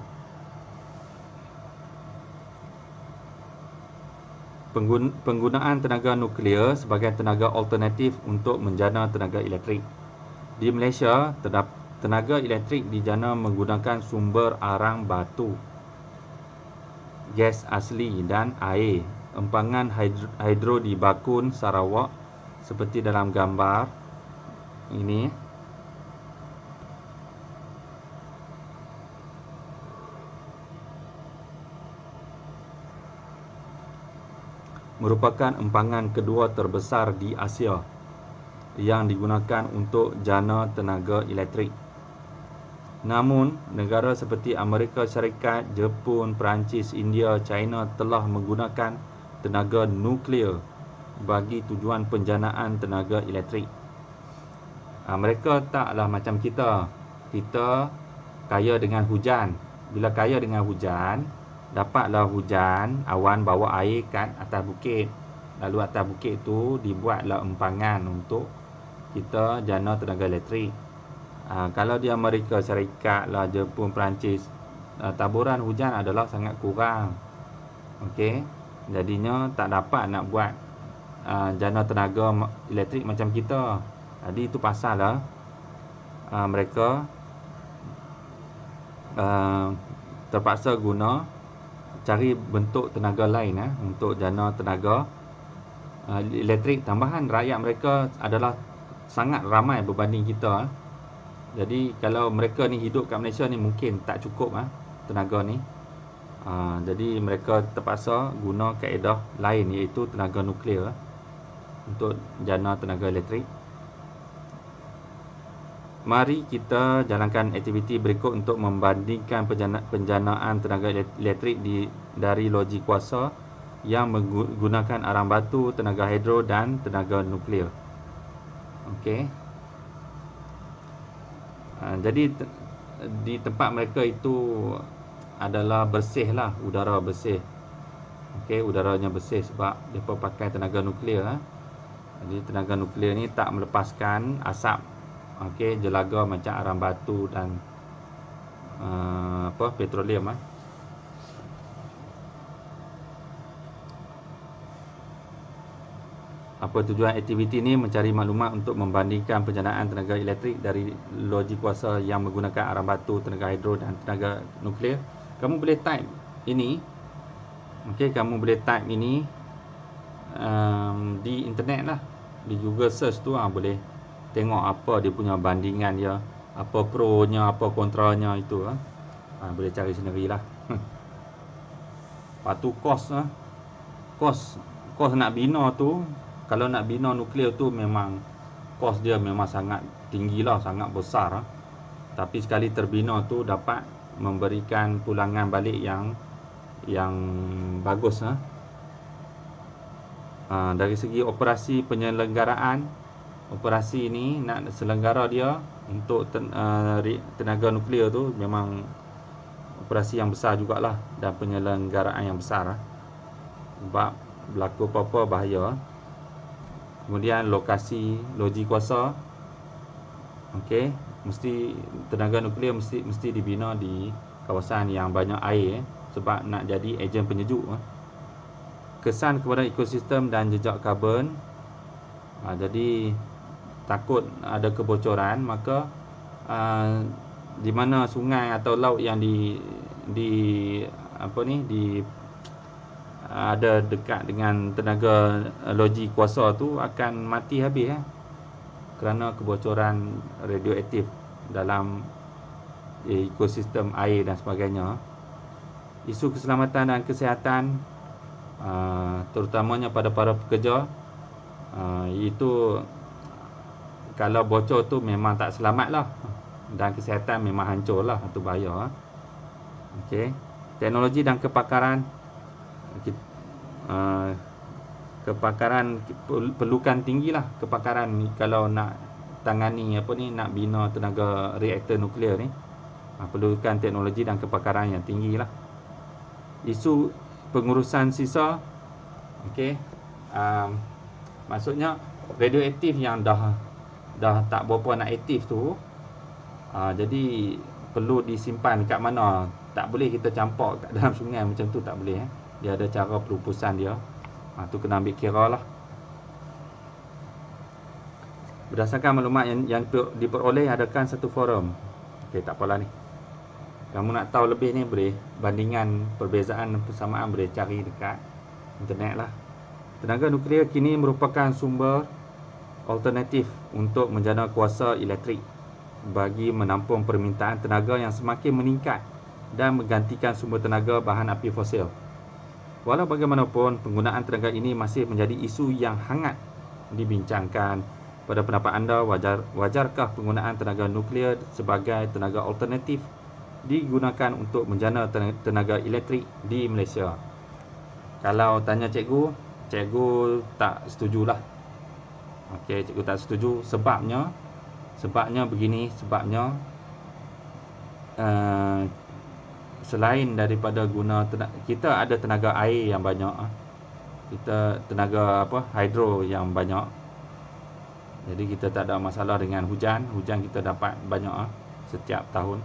Penggunaan tenaga nuklear sebagai tenaga alternatif untuk menjana tenaga elektrik. Di Malaysia, tenaga elektrik dijana menggunakan sumber arang batu, gas asli dan air. Empangan hidro, hidro di Bakun, Sarawak seperti dalam gambar ini. Merupakan empangan kedua terbesar di Asia yang digunakan untuk jana tenaga elektrik. Namun, negara seperti Amerika Syarikat, Jepun, Perancis, India, China telah menggunakan tenaga nuklear bagi tujuan penjanaan tenaga elektrik. Mereka taklah macam kita. Kita kaya dengan hujan. Bila kaya dengan hujan, dapatlah hujan, awan bawa air kat atas bukit. Lalu atas bukit tu dibuatlah empangan untuk kita jana tenaga elektrik. Ha, kalau di Amerika Syarikat lah, Jepun, Perancis, uh, taburan hujan adalah sangat kurang. Okey, jadinya tak dapat nak buat uh, jana tenaga elektrik macam kita. Jadi itu pasal lah uh, mereka uh, terpaksa guna cari bentuk tenaga lain eh, untuk jana tenaga uh, elektrik tambahan. Rakyat mereka adalah sangat ramai berbanding kita. Jadi kalau mereka ni hidup kat Malaysia ni mungkin tak cukup ah tenaga ni. Ha, jadi mereka terpaksa guna kaedah lain, iaitu tenaga nuklear untuk jana tenaga elektrik. Mari kita jalankan aktiviti berikut untuk membandingkan penjana, penjanaan tenaga elektrik di dari loji kuasa yang menggunakan arang batu, tenaga hidro dan tenaga nuklear. Okey. Ha, jadi te, di tempat mereka itu adalah bersih lah, udara bersih. Okey, udaranya bersih sebab mereka pakai tenaga nuklear. Ha. Jadi tenaga nuklear ni tak melepaskan asap, okey, jelaga macam arang batu dan uh, apa petroleum. Ha. Apa tujuan aktiviti ini? Mencari maklumat untuk membandingkan penjanaan tenaga elektrik dari loji kuasa yang menggunakan arang batu, tenaga hidro dan tenaga nuklear. Kamu boleh type ini. Okey, kamu boleh type ini um, di internet lah. Di Google search tu ha, boleh tengok apa dia punya bandingan dia, apa pro-nya, apa kontranya itu. Ha. Ha, boleh cari sendirilah. Lepas tu kos ha. Kos kos nak bina tu, kalau nak bina nuklear tu memang kos dia memang sangat tinggi lah, sangat besar. Ha. Tapi sekali terbina tu dapat memberikan pulangan balik yang yang bagus. Ha. Ha, dari segi operasi penyelenggaraan, operasi ni nak selenggara dia untuk ten, uh, tenaga nuklear tu memang operasi yang besar jugalah dan penyelenggaraan yang besar. Ha. Sebab berlaku apa-apa bahaya. Kemudian lokasi loji kuasa. Okey, mesti tenaga nuklear mesti mesti dibina di kawasan yang banyak air eh, sebab nak jadi ejen penyejuk. Eh. Kesan kepada ekosistem dan jejak karbon. Ha, jadi takut ada kebocoran, maka uh, di mana sungai atau laut yang di di apa ni di ada dekat dengan tenaga loji kuasa tu akan mati habis eh, kerana kebocoran radioaktif dalam ekosistem air dan sebagainya. Isu keselamatan dan kesihatan uh, terutamanya pada para pekerja, uh, itu kalau bocor tu memang tak selamat lah, dan kesihatan memang hancur lah, itu bahaya. Okey, teknologi dan kepakaran. Uh, kepakaran perlukan tinggi lah, kepakaran ni kalau nak tangani apa ni, nak bina tenaga reaktor nuklear ni, uh, perlukan teknologi dan kepakaran yang tinggi lah. Isu pengurusan sisa, okey, um, maksudnya radioaktif yang dah dah tak berapa nak aktif tu, uh, jadi perlu disimpan kat mana. Tak boleh kita campak kat dalam sungai macam tu, tak boleh eh. Dia ada cara pelupusan dia. Ha, tu kena ambil kira lah. Berdasarkan maklumat yang, yang diperoleh, adakan satu forum. Okey, tak apalah ni. Kamu nak tahu lebih ni, boleh bandingan perbezaan persamaan, boleh cari dekat internet lah. Tenaga nuklear kini merupakan sumber alternatif untuk menjana kuasa elektrik bagi menampung permintaan tenaga yang semakin meningkat dan menggantikan sumber tenaga bahan api fosil. Walau bagaimanapun, penggunaan tenaga ini masih menjadi isu yang hangat dibincangkan. Pada pendapat anda, wajar, wajarkah penggunaan tenaga nuklear sebagai tenaga alternatif digunakan untuk menjana tenaga elektrik di Malaysia? Kalau tanya cikgu, cikgu tak setujulah. Okey, cikgu tak setuju. Sebabnya, sebabnya begini, sebabnya uh, selain daripada guna tenaga, kita ada tenaga air yang banyak, kita tenaga apa hidro yang banyak. Jadi kita tak ada masalah dengan hujan. Hujan kita dapat banyak setiap tahun.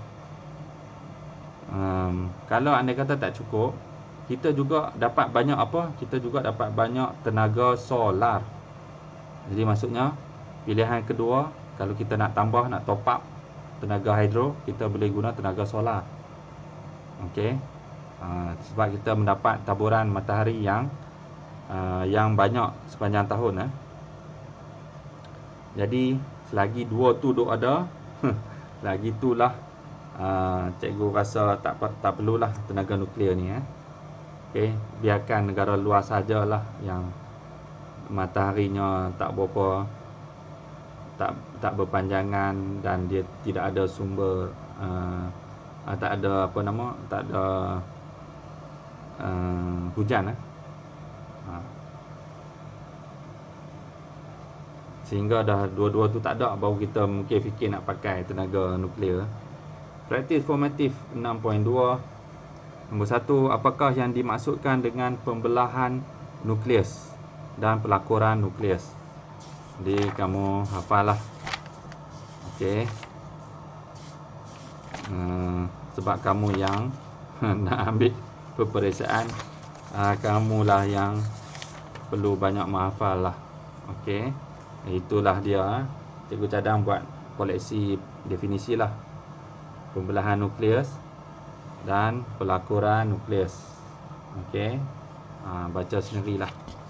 Um, kalau anda kata tak cukup, kita juga dapat banyak apa? Kita juga dapat banyak tenaga solar. Jadi maksudnya pilihan kedua, kalau kita nak tambah, nak top up tenaga hidro, kita boleh guna tenaga solar. Okey. Uh, sebab kita mendapat taburan matahari yang uh, yang banyak sepanjang tahun eh. Jadi selagi dua tu duk ada, lagi itulah uh, cikgu rasa tak tak perlulah tenaga nuklear ni eh. Okey, biarkan negara luar sajalah yang mataharinya tak berapa, tak tak berpanjangan dan dia tidak ada sumber uh, uh, tak ada apa nama, tak ada uh, hujan eh. Uh. Sehingga dah dua-dua tu tak ada, baru kita mungkin fikir nak pakai tenaga nuklear. Praktis formatif enam titik dua. Nombor satu, apakah yang dimaksudkan dengan pembelahan nukleus dan pelakuran nukleus? Jadi kamu hafal lah. Okey. Uh, sebab kamu yang nak ambil peperiksaan, uh, kamulah yang perlu banyak menghafal lah. Okey. Itulah dia. Cikgu cadang buat koleksi definisi lah. Pembelahan nukleus dan pelakuran nukleus. Okey. Ha, baca sendirilah.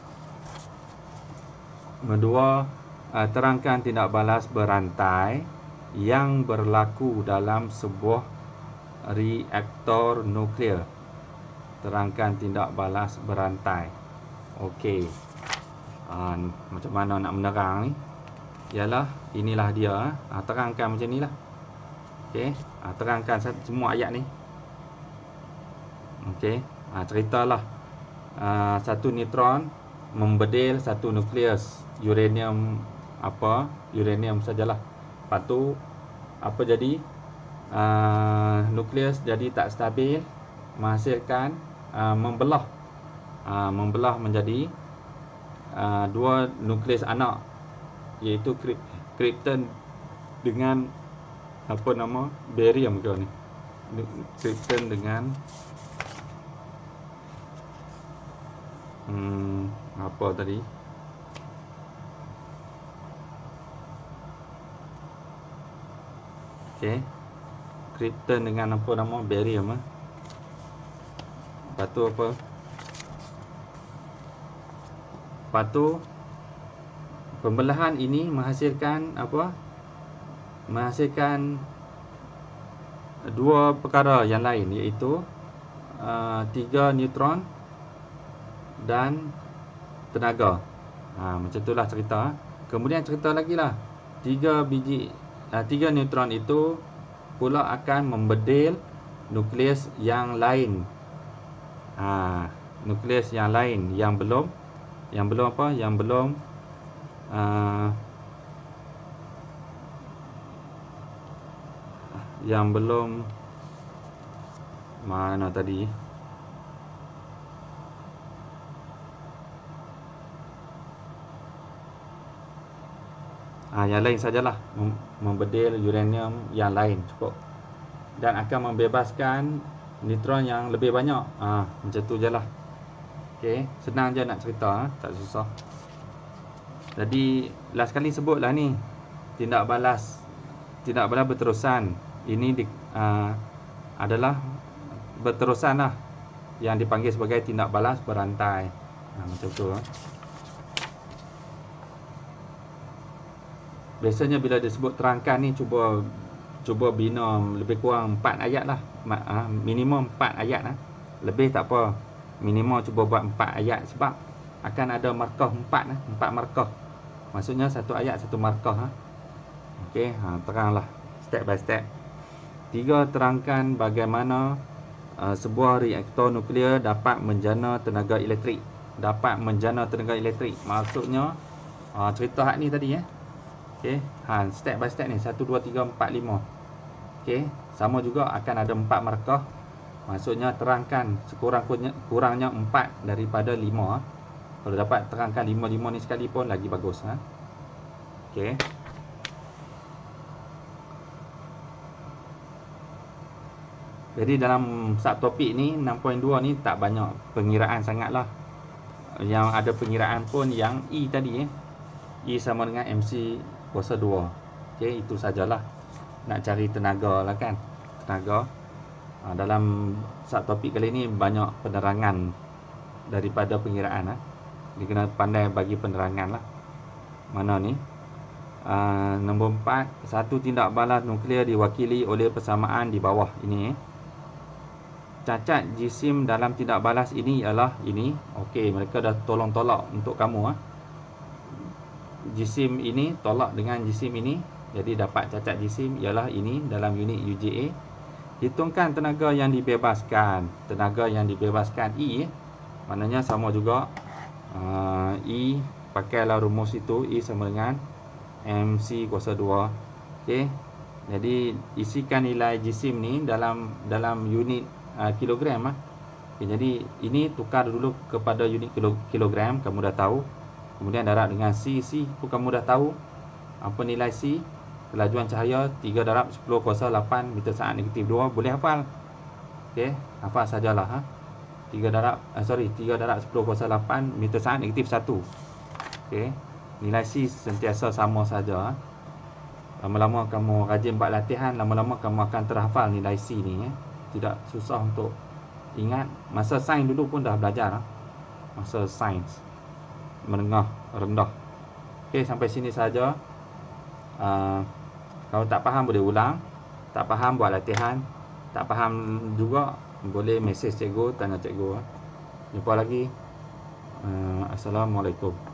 Nombor dua, uh, terangkan tindak balas berantai yang berlaku dalam sebuah reaktor nuklear. Terangkan tindak balas berantai. Okey. Uh, macam mana nak menerang ni? Ialah, inilah dia. Uh, terangkan macam ni lah. Okey. Uh, terangkan semua ayat ni. Okey. Uh, ceritalah. Uh, satu neutron membedil satu nukleus uranium apa? Uranium sajalah. Lepas tu apa jadi? Uh, nukleus jadi tak stabil, menghasilkan uh, membelah. Uh, membelah menjadi uh, dua nukleus anak, iaitu krypton dengan apa nama? Barium ke ni? Krypton dengan hmm, apa tadi? Okey. Krypton dengan apa nama? Barium ah. Lepas tu apa? Lepas tu pembelahan ini menghasilkan apa? Menghasilkan dua perkara yang lain, iaitu uh, tiga neutron dan tenaga. Ha, macam itulah cerita. Kemudian cerita lagi lah, tiga biji uh, tiga neutron itu pula akan membedil nukleus yang lain. Ha, nukleus yang lain yang belum yang belum apa? Yang belum uh, yang belum mana tadi? Ha, yang lain sajalah, membedil uranium yang lain cukup, dan akan membebaskan neutron yang lebih banyak. Ha, macam tu je lah. Okay, senang je nak cerita, ha? Tak susah. Jadi last kali sebutlah ni, tindak balas tindak balas berterusan. Ini di, uh, adalah berterusan lah, yang dipanggil sebagai tindak balas berantai. Ha, macam tu, ha? Biasanya bila disebut terangkan ni, cuba cuba bina lebih kurang empat ayat lah, ha, minimum empat ayat lah. Lebih tak apa, minimum cuba buat empat ayat, sebab akan ada markah empat lah, empat markah. Maksudnya satu ayat satu markah, ha. Okey, ha, teranglah step by step. Tiga, terangkan bagaimana uh, sebuah reaktor nuklear dapat menjana tenaga elektrik. Dapat menjana tenaga elektrik. Maksudnya uh, cerita hak ni tadi, ya. Okey, ha, step by step ni, satu, dua, tiga, empat, lima. Okey, sama juga akan ada empat markah. Maksudnya terangkan sekurang-kurangnya empat daripada lima, ha. Kalau dapat terangkan lima-lima ni sekali pun lagi bagus, ha. Okey. Jadi dalam subtopik ni enam titik dua ni tak banyak pengiraan sangatlah. Yang ada pengiraan pun yang E tadi, eh. E sama dengan M C kuasa dua. Okey, itu sajalah. Nak cari tenaga lah kan. Tenaga. Ha, dalam subtopik kali ni banyak penerangan daripada pengiraan, ha. Dia kena pandai bagi penerangan lah. Mana ni? Uh, nombor empat, satu tindak balas nuklear diwakili oleh persamaan di bawah ini, eh. Cacat jisim dalam tindak balas ini ialah ini. Okey, mereka dah tolong tolak untuk kamu, ha. Jisim ini tolak dengan jisim ini, jadi dapat cacat jisim ialah ini dalam unit U J A. Hitungkan tenaga yang dibebaskan. Tenaga yang dibebaskan E, eh. Maknanya sama juga, uh, E, pakailah rumus itu, E sama dengan M C kuasa dua. Okey, jadi isikan nilai jisim ni dalam dalam unit uh, kilogram, ha. Okay, jadi ini tukar dulu kepada unit kilo, kilogram, kamu dah tahu. Kemudian darab dengan C, C pun kamu dah tahu. Apa nilai C? Kelajuan cahaya tiga darab sepuluh kuasa lapan meter saat negatif dua. Boleh hafal? Okey, hafal sajalah, ha. tiga darab uh, sorry, tiga darab sepuluh kuasa lapan meter saat negatif satu. Okey, nilai C sentiasa sama saja, ha. Lama-lama kamu rajin buat latihan, lama-lama kamu akan terhafal nilai C ni, eh. Tidak susah untuk ingat. Masa sains dulu pun dah belajar, ha. Masa sains menengah rendah. Okey, sampai sini saja. Uh, kalau tak faham boleh ulang, tak faham buat latihan, tak faham juga boleh mesej cikgu, tanya cikgu, ha. Jumpa lagi. uh, Assalamualaikum.